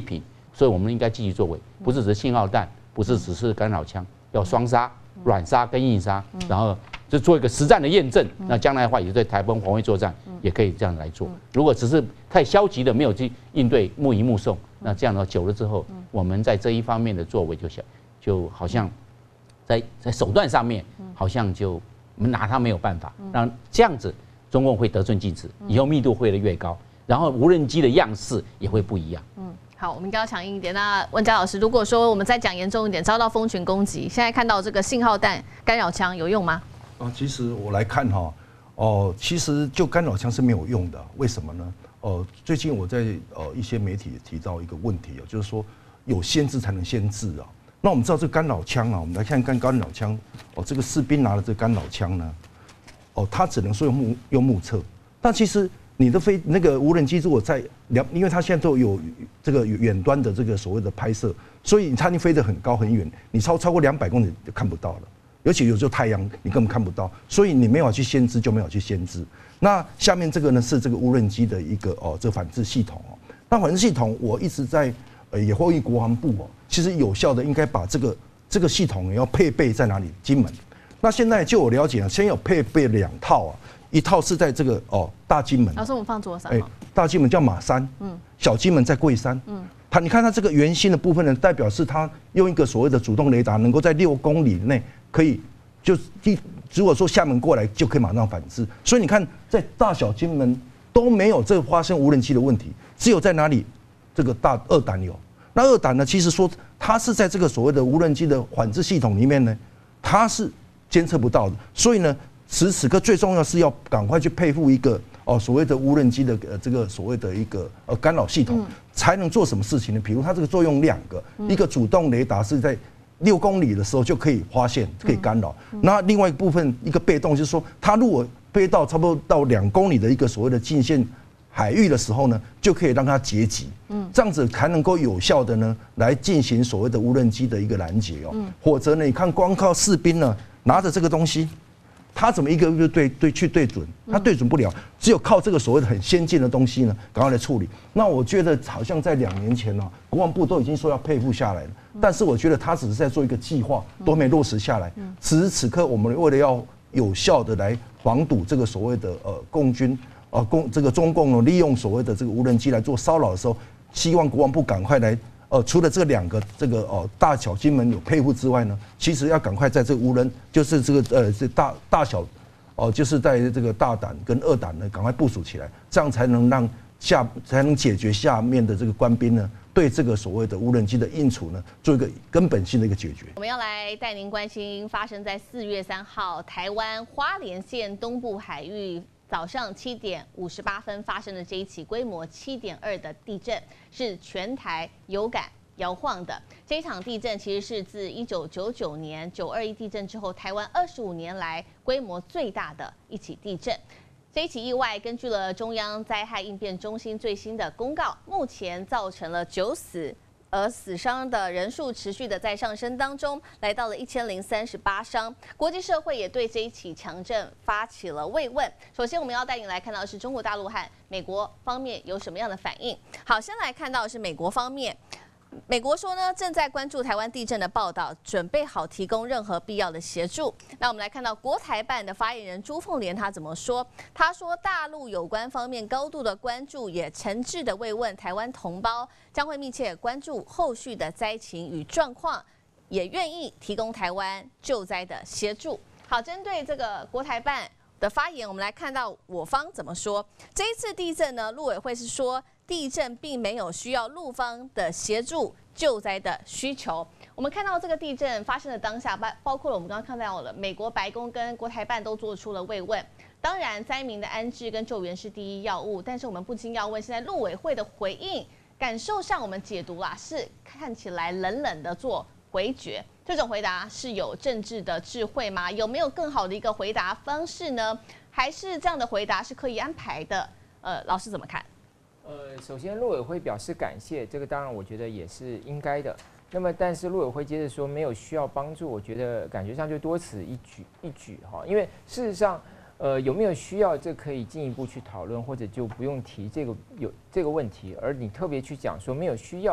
所以我们应该积极作为，不是只是信号弹，不是只是干扰枪，要双杀、软杀跟硬杀，然后就做一个实战的验证。那将来的话，也对台湾防卫作战也可以这样来做。如果只是太消极的没有去应对，目迎目送，那这样的话久了之后，我们在这一方面的作为就好像在手段上面好像就我们拿它没有办法，让这样子中共会得寸进尺，以后密度会越高，然后无人机的样式也会不一样。 好，我们应该要强硬一点。那文佳老师，如果说我们再讲严重一点，遭到蜂群攻击，现在看到这个信号弹、干扰枪有用吗？ 其实我来看哈，其实就干扰枪是没有用的，为什么呢？最近我在一些媒体也提到一个问题就是说有先知才能先治啊。那我们知道这个干扰枪啊，我们来看干扰枪，这个士兵拿的这个干扰枪呢，他只能说用目测，但其实你的那个无人机如果在因为它现在都有这个远端的这个所谓的拍摄，所以它已经飞得很高很远，你超过200公里就看不到了。尤其有时候太阳你根本看不到，所以你没法去先知就没法去先知。那下面这个呢是这个无人机的一个这反制系统那反制系统我一直在也呼吁国防部其实有效的应该把这个系统要配备在哪里？金门。那现在就我了解先有配备2套一套是在这个大金门。 老师，我们放桌上。 大金门叫马山，小金门在桂山，你看它这个圆心的部分呢，代表是它用一个所谓的主动雷达，能够在6公里内可以如果说厦门过来就可以马上反制。所以你看，在大小金门都没有这个发生无人机的问题，只有在哪里这个二胆有。那二胆呢，其实说它是在这个所谓的无人机的反制系统里面呢，它是监测不到的。所以呢，此刻最重要是要赶快去配付一个所谓的无人机的这个所谓的一个干扰系统，才能做什么事情呢？比如它这个作用2个，一个主动雷达是在6公里的时候就可以发现，可以干扰。那另外一部分一个被动就是说，它如果飞到差不多到2公里的一个所谓的近线海域的时候呢，就可以让它截击，这样子才能够有效的呢来进行所谓的无人机的一个拦截否则呢，你看光靠士兵呢拿着这个东西，他怎么一个一个对准？他对准不了，只有靠这个所谓的很先进的东西呢，赶快来处理。那我觉得好像在2年前国防部都已经说要配付下来了，但是我觉得他只是在做一个计划，都没落实下来。此时此刻，我们为了要有效的来防堵这个所谓的共军这个中共利用所谓的这个无人机来做骚扰的时候，希望国防部赶快来除了这2个这个大小金门有配付之外呢，其实要赶快在这个无人就是这个这大小就是在这个大胆跟二胆呢赶快部署起来，这样才能才能解决下面的这个官兵呢对这个所谓的无人机的应处呢做一个根本性的一个解决。 我们要来带您关心发生在4月3号台湾花莲县东部海域早上7点58分发生的这一起规模7.2的地震，是全台有感摇晃的。这一场地震其实是自1999年921地震之后，台湾25年来规模最大的一起地震。这一起意外，根据了中央灾害应变中心最新的公告，目前造成了9死。而死伤的人数持续的在上升当中，来到了1038伤。国际社会也对这一起强震发起了慰问。首先，我们要带你来看到的是中国大陆和美国方面有什么样的反应。好，先来看到的是美国方面。美国说呢，正在关注台湾地震的报道，准备好提供任何必要的协助。那我们来看到国台办的发言人朱凤莲他怎么说？他说，大陆有关方面高度的关注，也诚挚的慰问台湾同胞，将会密切关注后续的灾情与状况，也愿意提供台湾救灾的协助。好，针对这个国台办的发言，我们来看到我方怎么说。这一次地震呢，陆委会是说，地震并没有需要陆方的协助救灾的需求。我们看到这个地震发生的当下，包括了我们刚刚看到了美国白宫跟国台办都做出了慰问。当然，灾民的安置跟救援是第一要务，但是我们不禁要问，现在陆委会的回应，感受上我们解读啦，是看起来冷冷的做回绝。这种回答是有政治的智慧吗？有没有更好的一个回答方式呢？还是这样的回答是刻意安排的？老师怎么看？ 首先陆委会表示感谢，这个当然我觉得也是应该的。那么，但是陆委会接着说没有需要帮助，我觉得感觉上就多此一举哈。因为事实上，有没有需要，这可以进一步去讨论，或者就不用提这个问题。而你特别去讲说没有需要，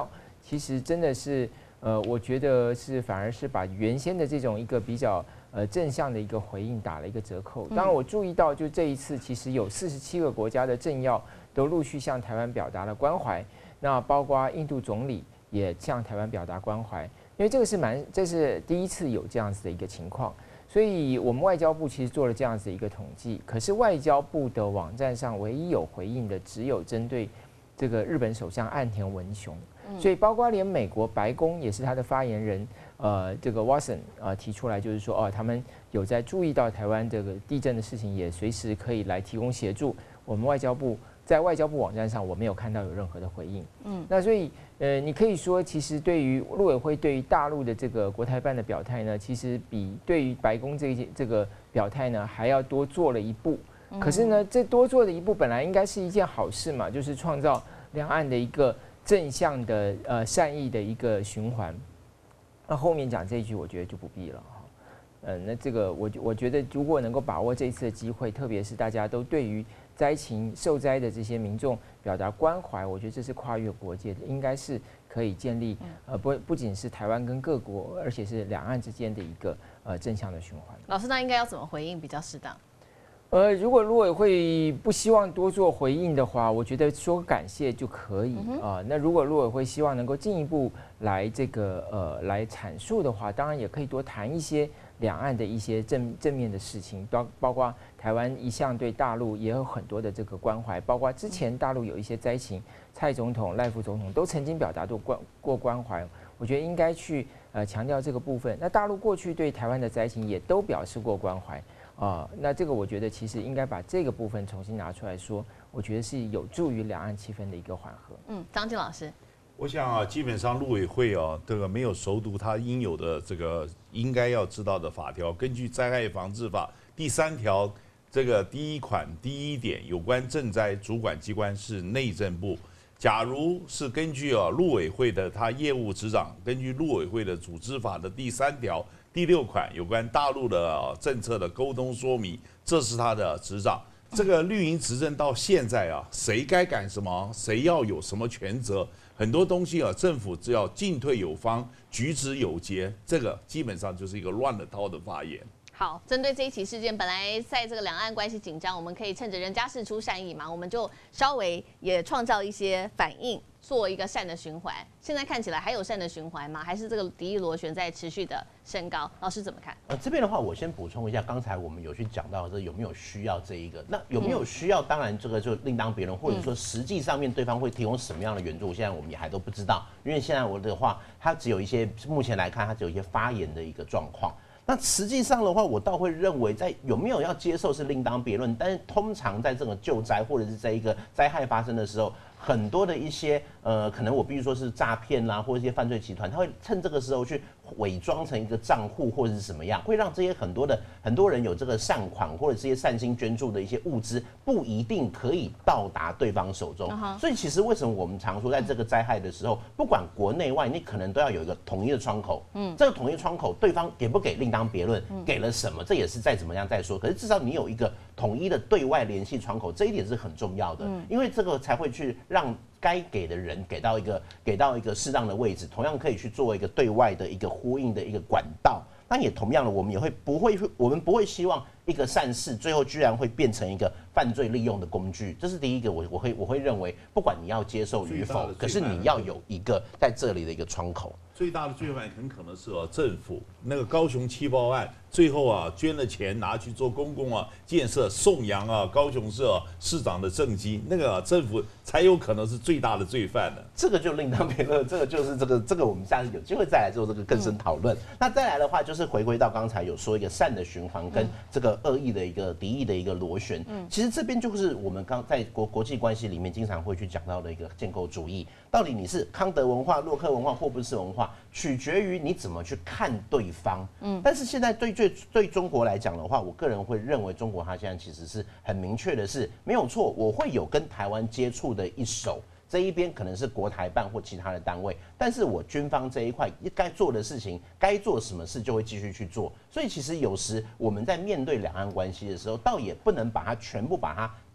其实真的是我觉得是反而是把原先的这种一个比较正向的一个回应打了一个折扣。当然我注意到，就这一次其实有47个国家的政要都陆续向台湾表达了关怀，那包括印度总理也向台湾表达关怀，因为这是第一次有这样子的一个情况。所以我们外交部其实做了这样子的一个统计，可是外交部的网站上唯一有回应的只有针对这个日本首相岸田文雄，所以包括连美国白宫也是他的发言人，这个 Watson 提出来就是说，他们有在注意到台湾这个地震的事情，也随时可以来提供协助。我们外交部在外交部网站上我没有看到有任何的回应。那所以你可以说，其实对于陆委会对于大陆的这个国台办的表态呢，其实比对于白宫这个表态呢还要多做了一步。可是呢，这多做的一步本来应该是一件好事嘛，就是创造两岸的一个正向的善意的一个循环。那后面讲这一句，我觉得就不必了哈。那这个我觉得如果能够把握这一次的机会，特别是大家都对于灾情受灾的这些民众表达关怀，我觉得这是跨越国界的，应该是可以建立不仅是台湾跟各国，而且是两岸之间的一个正向的循环。 老师，那应该要怎么回应比较适当？ 如果陆委会不希望多做回应的话，我觉得说感谢就可以那如果陆委会希望能够进一步来来阐述的话，当然也可以多谈一些两岸的一些正面的事情，包括台湾一向对大陆也有很多的这个关怀，包括之前大陆有一些灾情，蔡总统、赖副总统都曾经表达过关怀，我觉得应该去强调这个部分。那大陆过去对台湾的灾情也都表示过关怀。那这个我觉得其实应该把这个部分重新拿出来说，我觉得是有助于两岸气氛的一个缓和。 张晋老师， 我想基本上陆委会这个没有熟读他应有的这个应该要知道的法条。根据灾害防治法第3条这个第1款第1点，有关赈灾主管机关是内政部。假如是根据陆委会的他业务执掌，根据陆委会的组织法的第3条。第6款有关大陆的政策的沟通说明，这是他的执掌。这个绿营执政到现在谁该干什么，谁要有什么权责，很多东西政府只要进退有方，举止有节，这个基本上就是一个乱了套的发言。 好，针对这一起事件，本来在这个两岸关系紧张，我们可以趁着人家事出善意嘛，我们就稍微也创造一些反应，做一个善的循环。现在看起来还有善的循环吗？还是这个敌意螺旋在持续的升高？老师怎么看？ 这边的话，我先补充一下，刚才我们有去讲到这有没有需要这一个，那有没有需要？当然这个就另当别论，或者说实际上面对方会提供什么样的援助，现在我们也还都不知道，因为现在我的话，它只有一些目前来看，它只有一些发言的一个状况。那实际上的话，我倒会认为，在有没有要接受是另当别论。但是通常在这种救灾或者是在一个灾害发生的时候，很多的一些可能我必须说是诈骗啦，或者一些犯罪集团，他会趁这个时候去伪装成一个账户或者是什么样，会让这些很多人有这个善款或者这些善心捐助的一些物资，不一定可以到达对方手中。所以其实为什么我们常说，在这个灾害的时候，不管国内外，你可能都要有一个统一的窗口。这个统一窗口，对方给不给另当别论，给了什么，这也是再怎么样再说。可是至少你有一个统一的对外联系窗口，这一点是很重要的，因为这个才会去让该给的人给到一个适当的位置，同样可以去做一个对外的一个呼应的一个管道。那也同样的，我们不会希望一个善事最后居然会变成一个犯罪利用的工具。这是第一个，我会认为，不管你要接受与否，可是你要有一个在这里的一个窗口。 最大的罪犯很可能是政府那个高雄气爆案，最后捐了钱拿去做公共建设，颂扬高雄市市长的政绩，那个政府才有可能是最大的罪犯呢。 这个就另当别论，这个就是这个我们下次有机会再来做这个更深讨论。那再来的话，就是回归到刚才有说一个善的循环跟这个恶意的一个敌意的一个螺旋。其实这边就是我们刚在国际关系里面经常会去讲到的一个建构主义。到底你是康德文化、洛克文化或不是文化，取决于你怎么去看对方。但是现在对中国来讲的话，我个人会认为中国它现在其实是很明确的是没有错，我会有跟台湾接触的一手。这一边可能是国台办或其他的单位，但是我军方这一块该做的事情，该做什么事就会继续去做。所以其实有时我们在面对两岸关系的时候，倒也不能把它全部把它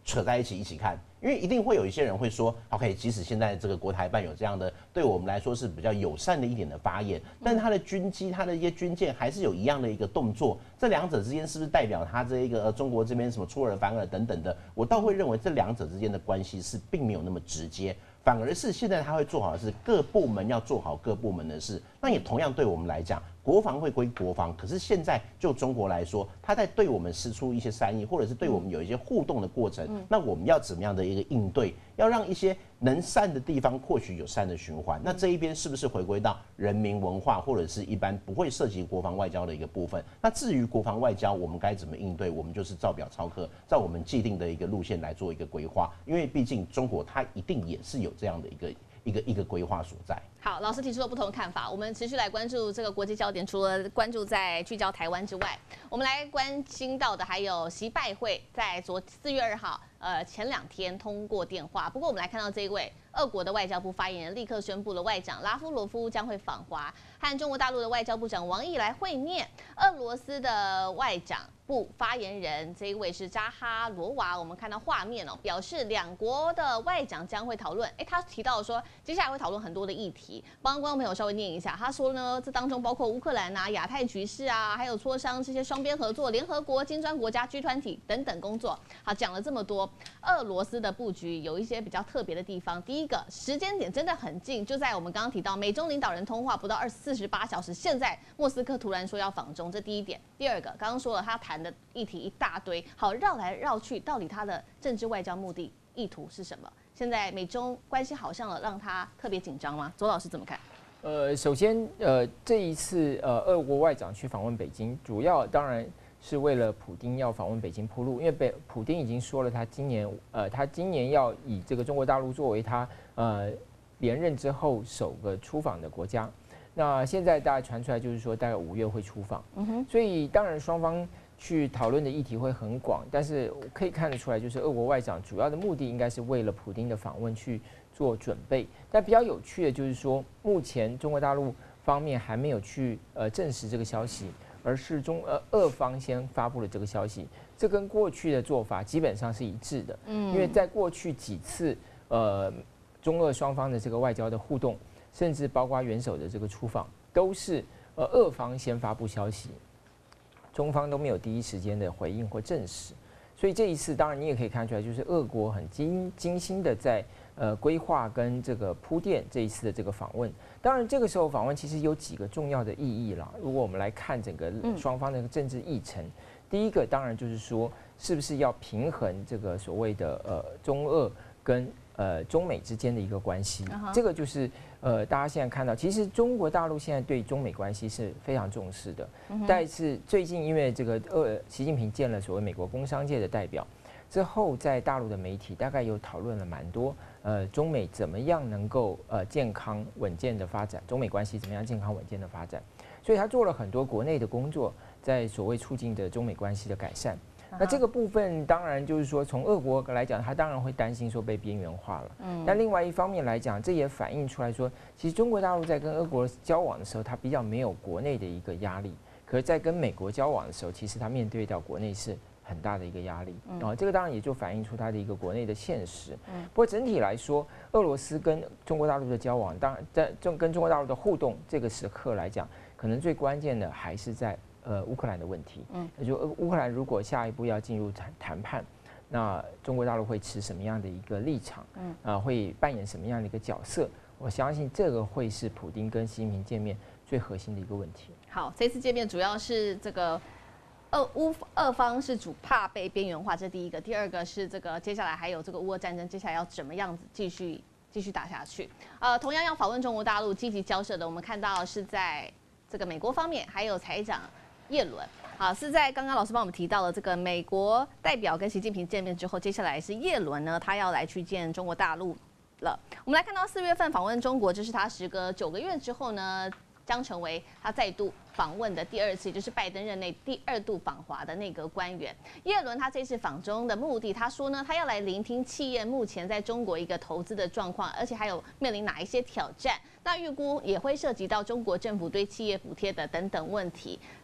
扯在一起看。因为一定会有一些人会说 ，OK， 即使现在这个国台办有这样的对我们来说是比较友善的一点的发言，但是他的军机、他的一些军舰还是有一样的一个动作，这两者之间是不是代表他这一个中国这边什么出尔反尔等等的？我倒会认为这两者之间的关系是并没有那么直接。反而是现在他会做好的是各部门要做好各部门的事，那也同样对我们来讲，国防会归国防，可是现在就中国来说，他在对我们施出一些善意，或者是对我们有一些互动的过程，那我们要怎么样的一个应对？要让一些能善的地方或许有善的循环，那这一边是不是回归到人民文化，或者是一般不会涉及国防外交的一个部分？那至于国防外交，我们该怎么应对？我们就是照表操课，照我们既定的一个路线来做一个规划，因为毕竟中国它一定也是有这样的一个规划所在。 好，老师提出了不同的看法，我们持续来关注这个国际焦点。除了关注在聚焦台湾之外，我们来关心到的还有习拜会在4月2号，前2天通过电话。不过我们来看到这一位俄国的外交部发言人立刻宣布了，外长拉夫罗夫将会访华，和中国大陆的外交部长王毅来会面。俄罗斯的外长部发言人这一位是扎哈罗娃，我们看到画面哦，表示两国的外长将会讨论。他提到说，接下来会讨论很多的议题，帮观众朋友稍微念一下。他说呢，这当中包括乌克兰啊、亚太局势啊，还有磋商这些双边合作、联合国、金砖国家、G 团体等等工作。好，讲了这么多，俄罗斯的布局有一些比较特别的地方。第一个时间点真的很近，就在我们刚刚提到美中领导人通话不到48小时，现在莫斯科突然说要访中，这第一点。第二个，刚刚说了他谈的议题一大堆，好绕来绕去，到底他的政治外交目的意图是什么？现在美中关系好像让他特别紧张吗？左老师怎么看？ 首先，这一次俄国外长去访问北京，主要当然是为了普丁要访问北京铺路，因为普丁已经说了，他今年要以这个中国大陆作为他连任之后首个出访的国家。那现在大概传出来就是说，大概5月会出访，所以当然双方去讨论的议题会很广，但是可以看得出来，就是俄国外长主要的目的应该是为了普丁的访问去做准备。但比较有趣的就是说，目前中国大陆方面还没有去证实这个消息，而是俄方先发布了这个消息，这跟过去的做法基本上是一致的。因为在过去几次中俄双方的这个外交的互动，甚至包括元首的这个出访，都是俄方先发布消息，中方都没有第一时间的回应或证实。所以这一次，当然你也可以看出来，就是俄国很精心的在规划跟这个铺垫这一次的这个访问。当然，这个时候访问其实有几个重要的意义啦。如果我们来看整个双方的政治议程，第一个当然就是说，是不是要平衡这个所谓的中俄跟中美之间的一个关系，这个就是大家现在看到，其实中国大陆现在对中美关系是非常重视的。但是最近因为这个习近平见了所谓美国工商界的代表之后，在大陆的媒体大概有讨论了蛮多，中美怎么样能够健康稳健的发展，中美关系怎么样健康稳健的发展，所以他做了很多国内的工作，在所谓促进的中美关系的改善。那这个部分当然就是说，从俄国来讲，他当然会担心说被边缘化了。但另外一方面来讲，这也反映出来说，其实中国大陆在跟俄国交往的时候，它比较没有国内的一个压力。可是，在跟美国交往的时候，其实它面对到国内是很大的一个压力。这个当然也就反映出它的一个国内的现实。不过整体来说，俄罗斯跟中国大陆的交往，当然在跟中国大陆的互动这个时刻来讲，可能最关键的还是在乌克兰的问题，也就乌克兰如果下一步要进入谈判，那中国大陆会持什么样的一个立场？会扮演什么样的一个角色？我相信这个会是普丁跟习近平见面最核心的一个问题。 好，这次见面主要是这个俄方是主怕被边缘化，这是第一个；第二个是这个接下来还有这个乌俄战争，接下来要怎么样子继续打下去？同样要访问中国大陆积极交涉的，我们看到是在这个美国方面，还有财长叶伦，好，是在刚刚老师帮我们提到了这个美国代表跟习近平见面之后，接下来是叶伦呢，他要来去见中国大陆了。我们来看到4月份访问中国，这是他时隔9个月之后呢，将成为他再度访问的第2次，也就是拜登任内第2度访华的内阁官员。叶伦他这次访中的目的，他说呢，他要来聆听企业目前在中国一个投资的状况，而且还有面临哪一些挑战。那预估也会涉及到中国政府对企业补贴的等等问题。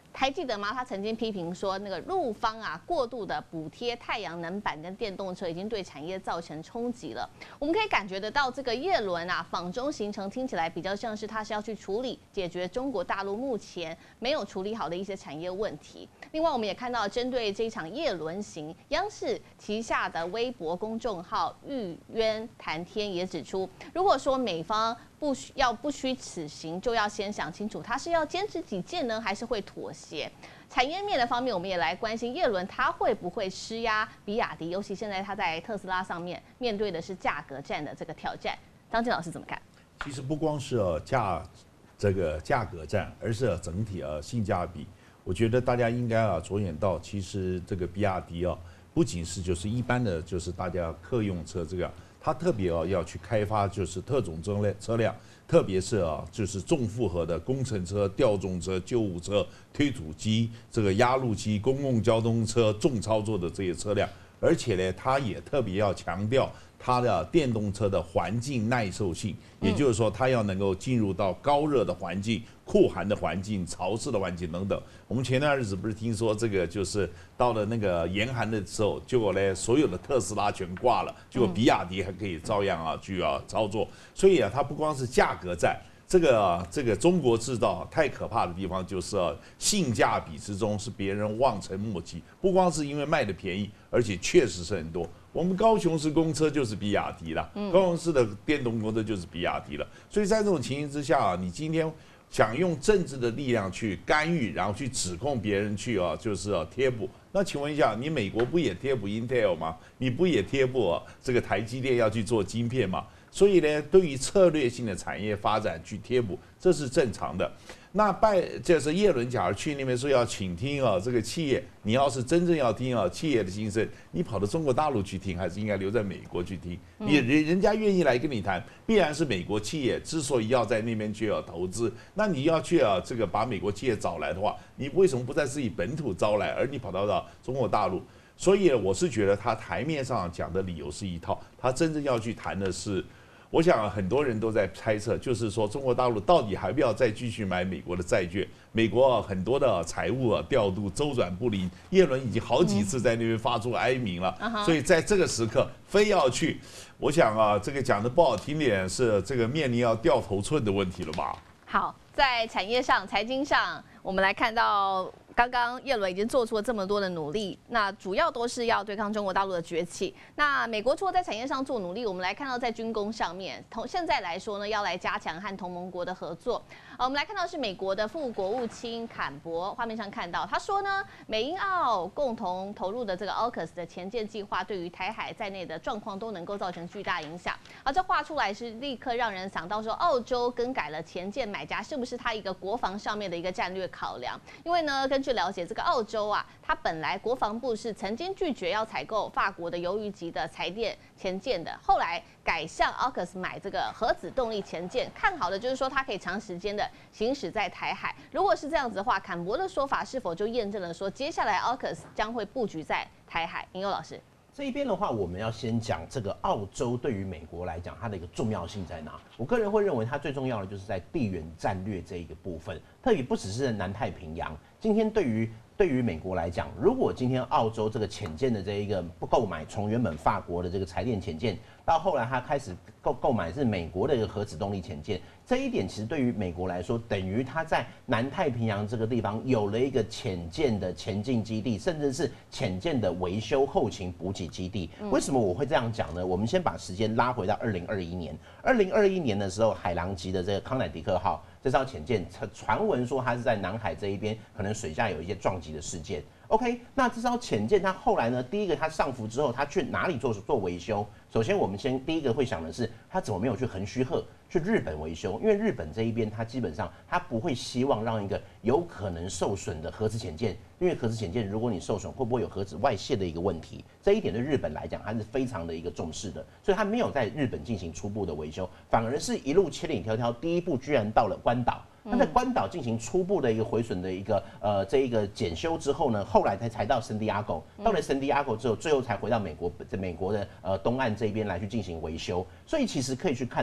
还记得吗？他曾经批评说，那个陆方啊过度的补贴太阳能板跟电动车，已经对产业造成冲击了。我们可以感觉得到，这个叶伦啊访中行程听起来比较像是他是要去处理解决中国大陆目前没有处理好的一些产业问题。另外，我们也看到针对这一场叶伦行，央视旗下的微博公众号玉渊谈天也指出，如果说美方不虚此行，就要先想清楚，他是要坚持己见呢，还是会妥协？产业面的方面，我们也来关心叶伦他会不会施压比亚迪，尤其现在他在特斯拉上面面对的是价格战的这个挑战。张健老师怎么看？ 其实不光是价格战，而是整体性价比。我觉得大家应该着眼到，其实这个比亚迪不仅是就是一般的就是大家客用车这个。它特别要去开发就是特种车辆，特别是就是重负荷的工程车、吊重车、救护车、推土机、这个压路机、公共交通车、重操作的这些车辆，而且呢，它也特别要强调它的电动车的环境耐受性，也就是说，它要能够进入到高热的环境、酷寒的环境、潮湿的环境等等。我们前段日子不是听说这个，就是到了那个严寒的时候，结果呢，所有的特斯拉全挂了，结果比亚迪还可以照样去操作。所以它不光是价格战。这个中国制造太可怕的地方就是性价比之中是别人望尘莫及，不光是因为卖的便宜，而且确实是很多。我们高雄市公车就是比亚迪了，高雄市的电动公车就是比亚迪了。所以在这种情形之下你今天想用政治的力量去干预，然后去指控别人去就是贴补。那请问一下，你美国不也贴补 Intel 吗？你不也贴补这个台积电要去做晶片吗？所以呢，对于策略性的产业发展去贴补，这是正常的。那就是叶伦假如去那边说要倾听这个企业，你要是真正要听企业的心声，你跑到中国大陆去听，还是应该留在美国去听？人家愿意来跟你谈，必然是美国企业之所以要在那边去投资，那你要去这个把美国企业找来的话，你为什么不在自己本土招来，而你跑到中国大陆？所以我是觉得他台面上讲的理由是一套，他真正要去谈的是。我想很多人都在猜测，就是说中国大陆到底还不要再继续买美国的债券？美国很多的财务调度周转不灵，叶伦已经好几次在那边发出哀鸣了，所以在这个时刻非要去，我想这个讲的不好听点是这个面临要掉头寸的问题了吧？ 好，在产业上、财经上，我们来看到。刚刚叶伦已经做出了这么多的努力，那主要都是要对抗中国大陆的崛起。那美国除了在产业上做努力，我们来看到在军工上面，现在来说呢，要来加强和同盟国的合作。我们来看到是美国的副国务卿坎伯，画面上看到他说呢，美英澳共同投入的这个 AUKUS 的前舰计划，对于台海在内的状况都能够造成巨大影响。而这画出来是立刻让人想到说，澳洲更改了前舰买家，是不是他一个国防上面的一个战略考量？因为呢，根据了解，这个澳洲啊，它本来国防部是曾经拒绝要采购法国的鱿鱼级的柴电前舰的，后来改向 AUKUS 买这个核子动力前舰，看好的就是说它可以长时间的行驶在台海。如果是这样子的话，坎伯的说法是否就验证了说接下来 AUKUS 将会布局在台海？尹佑老师。 这一边的话，我们要先讲这个澳洲对于美国来讲，它的一个重要性在哪？我个人会认为，它最重要的就是在地缘战略这一个部分，特别不只是南太平洋。今天对于美国来讲，如果今天澳洲这个潜舰的这一个不购买，从原本法国的这个柴电潜舰，到后来它开始购买是美国的一个核子动力潜舰，这一点其实对于美国来说，等于它在南太平洋这个地方有了一个潜舰的前进基地，甚至是潜舰的维修后勤补给基地。为什么我会这样讲呢？我们先把时间拉回到2021年，2021年的时候，海狼级的这个康乃狄克号。这艘潜舰传闻说它是在南海这一边，可能水下有一些撞击的事件。OK， 那这艘潜舰它后来呢？第一个它上浮之后，它去哪里做维修？首先我们第一个会想的是，它怎么没有去横须贺去日本维修？因为日本这一边它基本上它不会希望让一个有可能受损的核子潜舰，因为核子潜舰如果你受损，会不会有核子外泄的一个问题？这一点对日本来讲，它是非常的一个重视的，所以它没有在日本进行初步的维修，反而是一路千里迢迢，第一步居然到了关岛。那在关岛进行初步的一个毁损的一个这一个检修之后呢，后来才到圣地亚哥，到了圣地亚哥之后，最后才回到美国的东岸这边来去进行维修。所以其实可以去看到，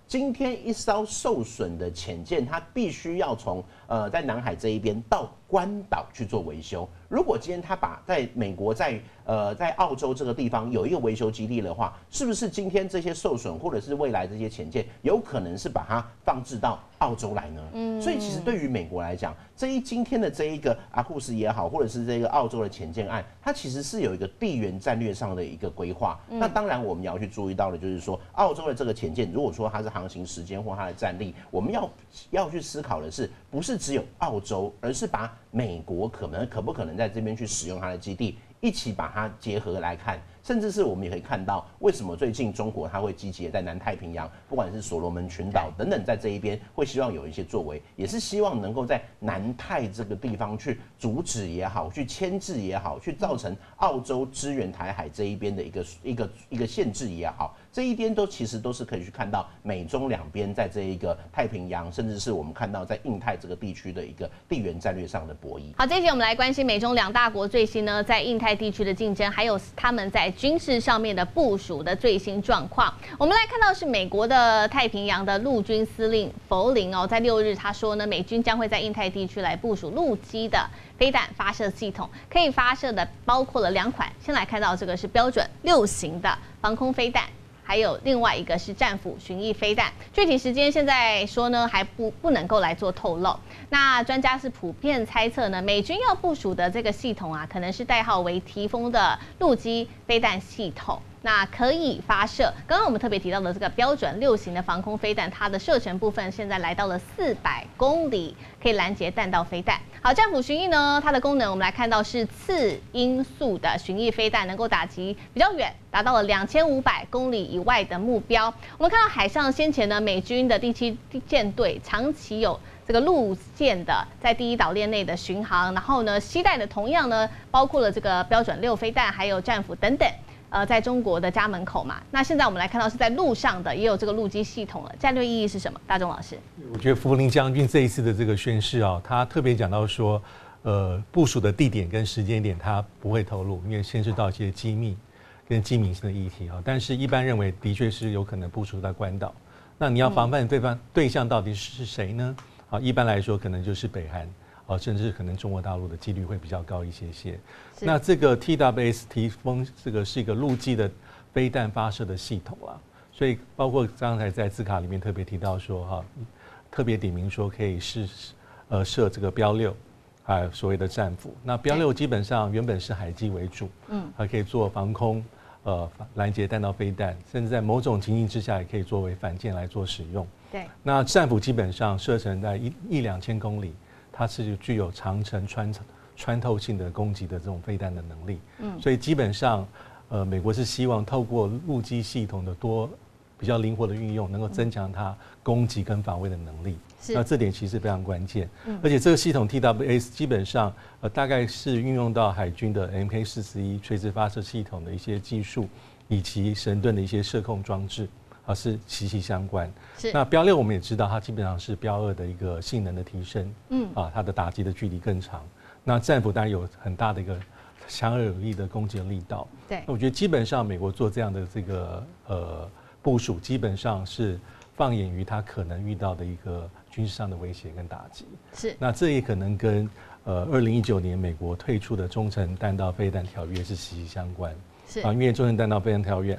今天一艘受损的潜舰，它必须要从在南海这一边到关岛去做维修。如果今天它把在美国在澳洲这个地方有一个维修基地的话，是不是今天这些受损或者是未来这些潜舰有可能是把它放置到澳洲来呢？所以其实对于美国来讲，今天的这一个阿库斯也好，或者是这个澳洲的潜舰案，它其实是有一个地缘战略上的一个规划。那当然我们要去注意到的就是说，澳洲的这个潜舰，如果说它是航行时间或它的战力，我们要去思考的是，不是只有澳洲，而是把美国可不可能在这边去使用它的基地，一起把它结合来看。甚至是我们也可以看到，为什么最近中国它会积极的在南太平洋，不管是所罗门群岛等等，在这一边会希望有一些作为，也是希望能够在南太这个地方去阻止也好，去牵制也好，去造成澳洲支援台海这一边的一个限制也好，这一边其实都是可以去看到美中两边在这一个太平洋，甚至是我们看到在印太这个地区的一个地缘战略上的博弈。 好，这一集我们来关心美中两大国最新呢在印太地区的竞争，还有他们在军事上面的部署的最新状况。我们来看到是美国的太平洋的陆军司令弗林在6日他说呢，美军将会在印太地区来部署陆基的飞弹发射系统，可以发射的包括了2款。先来看到这个是标准6型的防空飞弹，还有另外一个是战斧巡弋飞弹，具体时间现在说呢还不能够来做透露。那专家是普遍猜测呢，美军要部署的这个系统啊，可能是代号为提丰的陆基飞弹系统。那可以发射，刚刚我们特别提到的这个标准6型的防空飞弹，它的射程部分现在来到了400公里，可以拦截弹道飞弹。好，战斧巡弋呢，它的功能我们来看到是次音速的巡弋飞弹，能够打击比较远，达到了2500公里以外的目标。我们看到海上先前呢，美军的第7舰队长期有这个陆舰的在第1岛链内的巡航，然后呢，携带的同样呢，包括了这个标准6飞弹，还有战斧等等。在中国的家门口嘛，那现在我们来看到是在路上的，也有这个陆基系统了。战略意义是什么？大钟老师， 我觉得福林将军这一次的这个宣示啊，他特别讲到说，部署的地点跟时间点他不会透露，因为牵涉到一些机密跟机敏性的议题啊。但是一般认为，的确是有可能部署在关岛。那你要防范对象到底是谁呢？啊，一般来说可能就是北韩。甚至可能中国大陆的几率会比较高一些。那这个 TWS 提丰这个是一个陆基的飞弹发射的系统啊，所以包括刚才在字卡里面特别提到说特别点名说可以射这个标6，还有所谓的战斧。那标6基本上原本是海基为主，还可以做防空，拦截弹道飞弹，甚至在某种情境之下也可以作为反舰来做使用。 对， 那战斧基本上射程在1-2000公里。它是具有长程穿透性的攻击的这种飞弹的能力，所以基本上，美国是希望透过陆基系统的比较灵活的运用，能够增强它攻击跟防卫的能力。那这点其实非常关键，而且这个系统 TWS 基本上大概是运用到海军的 MK41垂直发射系统的一些技术，以及神盾的一些射控装置。是息息相关。那标6我们也知道，它基本上是标2的一个性能的提升，它的打击的距离更长。那战斧当然有很大的一个强而有力的攻击的力道。 对， 那我觉得基本上美国做这样的这个部署，基本上是放眼于它可能遇到的一个军事上的威胁跟打击。那这也可能跟2019年美国退出的中程弹道飞弹条约是息息相关。因为中程弹道飞弹条约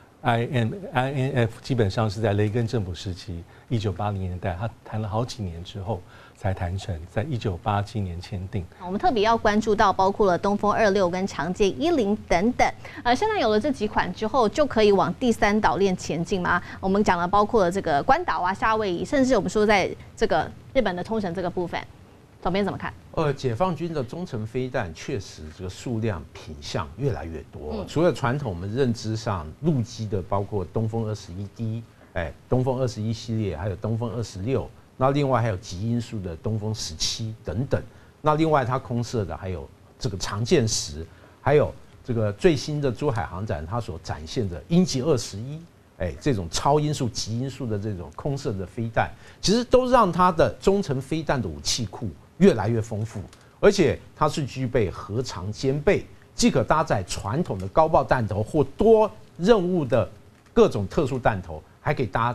INF 基本上是在雷根政府时期，1980年代，他谈了好几年之后才谈成，在1987年签订。 我们特别要关注到，包括了东风26跟长剑10等等。现在有了这几款之后，就可以往第3岛链前进吗？我们讲了，包括了这个关岛啊、夏威夷，甚至我们说在这个日本的冲绳这个部分。总编怎么看？ 解放军的中程飞弹确实这个数量品项越来越多。除了传统我们认知上陆基的，包括东风21D，东风21系列，还有东风26，那另外还有极音速的东风17等等。那另外它空射的还有这个长剑10，还有这个最新的珠海航展它所展现的鹰击21。这种超音速、极音速的这种空射的飞弹，其实都让它的中程飞弹的武器库越来越丰富，而且它是具备核常兼备，既可搭载传统的高爆弹头或多任务的各种特殊弹头，还可以搭载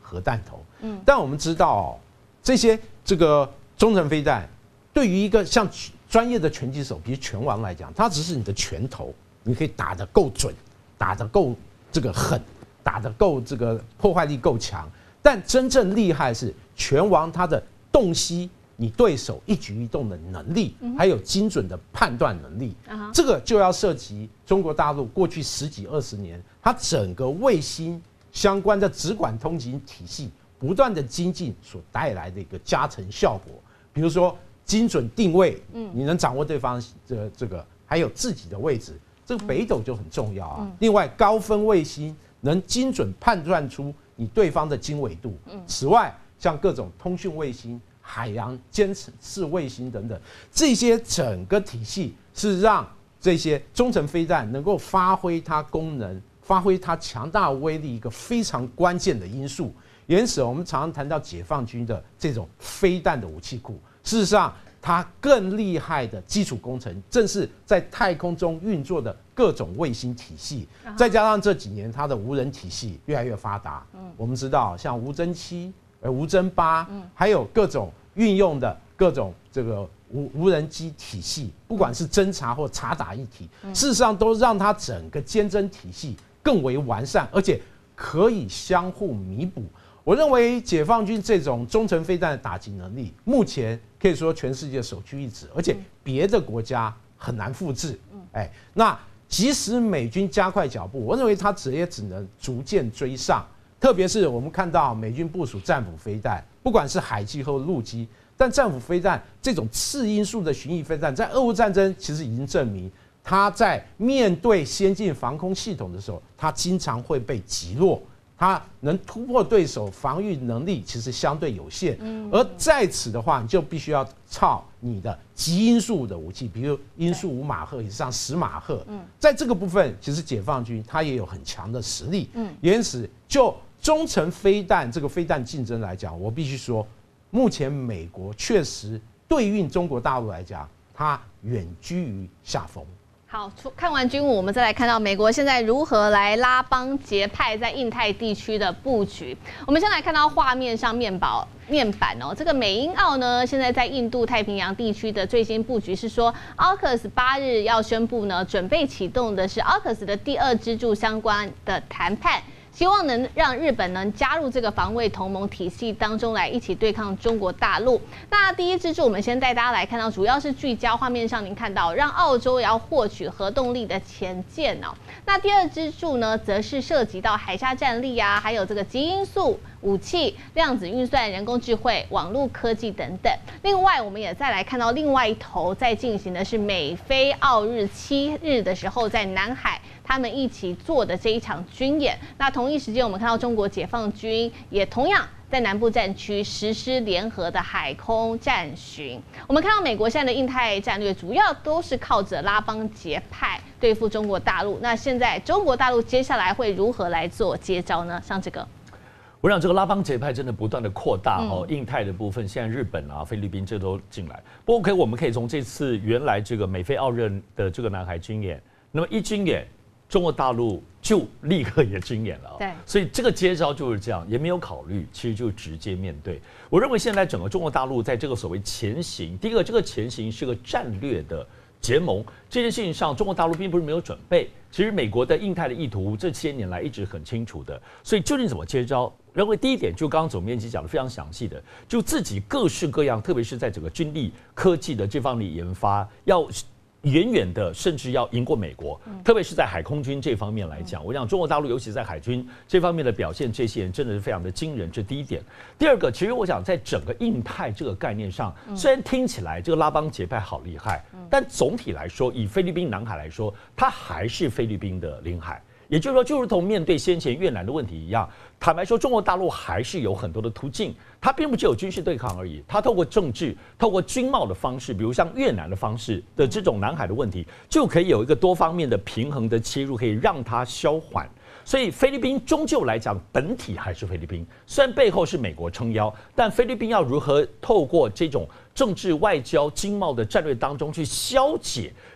核弹头。但我们知道这些这个中程飞弹，对于一个像专业的拳击手，比如拳王来讲，它只是你的拳头，你可以打得够准，打得够这个狠，打得够这个破坏力够强。但真正厉害是拳王他的洞悉你对手一举一动的能力，还有精准的判断能力。这个就要涉及中国大陆过去10几20年，它整个卫星相关的直管通勤体系不断的精进所带来的一个加成效果。比如说精准定位，你能掌握对方这个，还有自己的位置，这个北斗就很重要啊。另外高分卫星能精准判断出你对方的经纬度。此外，像各种通讯卫星、海洋监视卫星等等，这些整个体系是让这些中程飞弹能够发挥它功能、发挥它强大威力一个非常关键的因素。因此，我们常常谈到解放军的这种飞弹的武器库，事实上，它更厉害的基础工程，正是在太空中运作的各种卫星体系，再加上这几年它的无人体系越来越发达。我们知道，像无侦7、无侦8，还有各种运用的各种这个无人机体系，不管是侦察或察打一体，事实上都让它整个监侦体系更为完善，而且可以相互弥补。我认为解放军这种中程飞弹的打击能力，目前可以说全世界首屈一指，而且别的国家很难复制。那即使美军加快脚步，我认为它也只能逐渐追上。特别是我们看到美军部署战斧飞弹，不管是海基或陆基，但战斧飞弹这种次音速的巡弋飞弹，在俄乌战争其实已经证明，它在面对先进防空系统的时候，它经常会被击落。它能突破对手防御能力其实相对有限，而在此的话，你就必须要操你的极音速的武器，比如音速5马赫以上10马赫。在这个部分，其实解放军它也有很强的实力。因此，就中程飞弹这个飞弹竞争来讲，我必须说，目前美国确实对应中国大陆来讲，它远居于下风。 好，看完军武，我们再来看到美国现在如何来拉帮结派在印太地区的布局。我们先来看到画面上面板哦，这个美英澳呢，现在在印度太平洋地区的最新布局是说，AUKUS 8日要宣布呢，准备启动的是 AUKUS 的第2支柱相关的谈判。希望能让日本能加入这个防卫同盟体系当中来，一起对抗中国大陆。那第一支柱，我们先带大家来看到，主要是聚焦画面上您看到，让澳洲也要获取核动力的前舰哦。那第2支柱呢，则是涉及到海下战力啊，还有这个极音速武器、量子运算、人工智慧、网络科技等等。另外，我们也再来看到另外一头在进行的是美菲澳日7日的时候，在南海他们一起做的这一场军演。那同一时间，我们看到中国解放军也同样在南部战区实施联合的海空战巡。我们看到美国现在的印太战略主要都是靠着拉帮结派对付中国大陆。那现在中国大陆接下来会如何来做接招呢？像这个。 我想这个拉帮结派真的不断的扩大印太的部分，现在日本啊、菲律宾这都进来。不过我们可以从这次原来这个美菲澳日的这个南海军演，那么一军演，中国大陆就立刻也军演了。对，所以这个接招就是这样，也没有考虑，其实就直接面对。我认为现在整个中国大陆在这个所谓前行，第一个这个前行是个战略的结盟，这件事情上，中国大陆并不是没有准备。其实美国的印太的意图这些年来一直很清楚的，所以究竟怎么接招？认为第一点就刚刚总编辑讲的非常详细的，就自己各式各样，特别是在整个军力科技的这方面研发，要远远的甚至要赢过美国，特别是在海空军这方面来讲，我想中国大陆尤其在海军这方面的表现，这些人真的是非常的惊人，这第一点。第二个，其实我想在整个印太这个概念上，虽然听起来这个拉帮结派好厉害，但总体来说，以菲律宾南海来说，它还是菲律宾的领海。也就是说，就如同面对先前越南的问题一样，坦白说，中国大陆还是有很多的途径，它并不只有军事对抗而已，它透过政治、透过经贸的方式，比如像越南的方式的这种南海的问题，就可以有一个多方面的平衡的切入，可以让它消缓。所以菲律宾终究来讲，本体还是菲律宾，虽然背后是美国撑腰，但菲律宾要如何透过这种政治、外交、经贸的战略当中去消解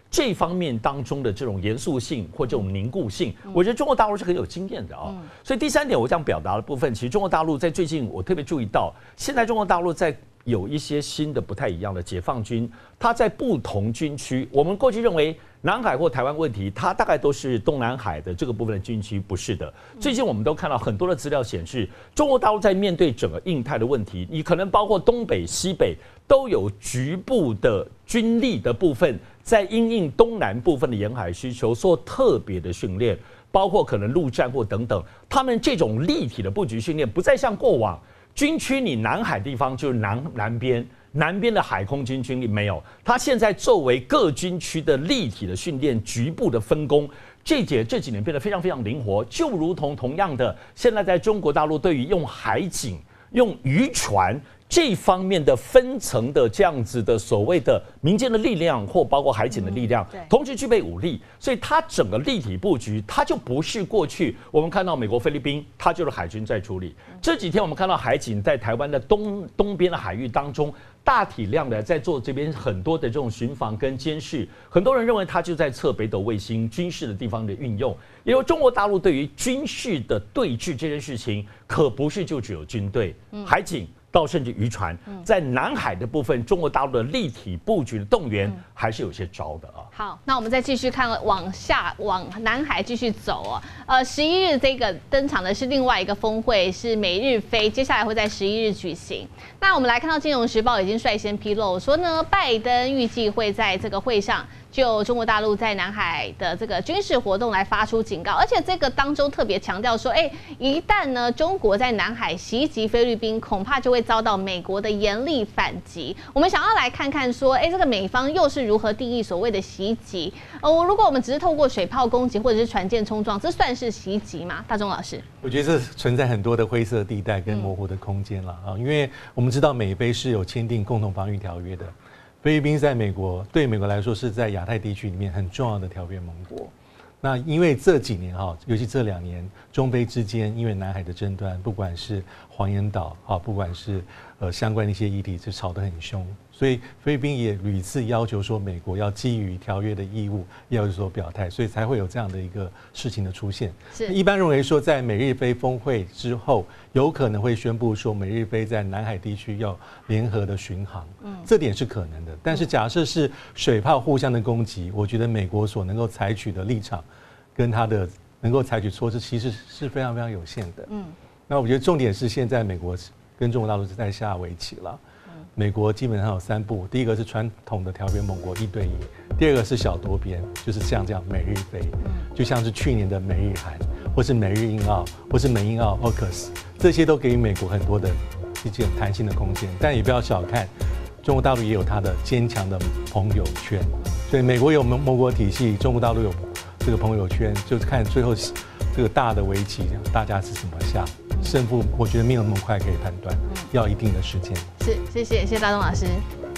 这方面当中的这种严肃性或这种凝固性，我觉得中国大陆是很有经验的啊。所以第三点我想表达的部分，其实中国大陆在最近我特别注意到，现在中国大陆在有一些新的不太一样的解放军，它在不同军区，我们过去认为南海或台湾问题，它大概都是东南海的这个部分的军区，不是的。最近我们都看到很多的资料显示，中国大陆在面对整个印太的问题，你可能包括东北、西北都有局部的军力的部分，在因应东南部分的沿海需求做特别的训练，包括可能陆战或等等。他们这种立体的布局训练，不再像过往军区，你南海地方就是南边的海空军军力没有，它现在作为各军区的立体的训练、局部的分工，这几年变得非常非常灵活，就如同同样的，现在在中国大陆对于用海警、用渔船这方面的分层的这样子的所谓的民间的力量，或包括海警的力量，同时具备武力，所以它整个立体布局，它就不是过去我们看到美国、菲律宾，它就是海军在处理。这几天我们看到海警在台湾的东边的海域当中，大体量的在做这边很多的这种巡防跟监视，很多人认为它就在测北斗卫星军事的地方的运用。因为中国大陆对于军事的对峙这件事情，可不是就只有军队、海警。到甚至渔船，在南海的部分，中国大陆的立体布局的动员还是有些招的啊。 好，那我们再继续看，往南海继续走哦。11日这个登场的是另外一个峰会，是美日菲，接下来会在11日举行。那我们来看到《金融时报》已经率先披露说呢，拜登预计会在这个会上就中国大陆在南海的这个军事活动来发出警告，而且这个当中特别强调说，一旦呢中国在南海袭击菲律宾，恐怕就会遭到美国的严厉反击。我们想要来看看说，这个美方又是如何定义所谓的袭击？如果我们只是透过水炮攻击或者是船舰冲撞，这算是袭击吗？大钟老师， 我觉得这存在很多的灰色地带跟模糊的空间了啊，因为我们知道美菲是有签订共同防御条约的。菲律宾在美国，对美国来说是在亚太地区里面很重要的条约盟国。那因为这几年尤其这2年，中菲之间因为南海的争端，不管是黄岩岛不管是相关的一些议题，就吵得很凶。所以菲律宾也屡次要求说，美国要基于条约的义务要有所表态，所以才会有这样的一个事情的出现。一般认为说，在美日菲峰会之后，有可能会宣布说，美日菲在南海地区要联合的巡航，这点是可能的。但是假设是水炮互相的攻击，我觉得美国所能够采取的立场，跟他的能够采取措施，其实是非常非常有限的。那我觉得重点是现在美国跟中国大陆是在下围棋了。美国基本上有3步，第一个是传统的条约盟国1对1，第二个是小多边，就是像这样美日菲，就像是去年的美日韩，或是美日英澳，或是美英澳 AUKUS， 这些都给予美国很多的一些弹性的空间。但也不要小看中国大陆也有它的坚强的朋友圈，所以美国有盟国体系，中国大陆有这个朋友圈，就是看最后这个大的围棋大家是怎么下。胜负我觉得没有那么快可以判断，要一定的时间。 是，谢谢大钟老师。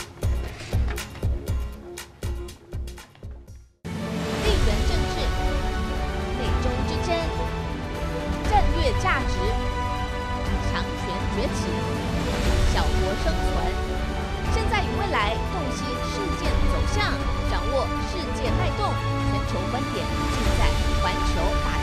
地缘政治、美中之争、战略价值、强权崛起、小国生存，现在与未来洞悉事件走向，掌握世界脉动，全球观点尽在环球大。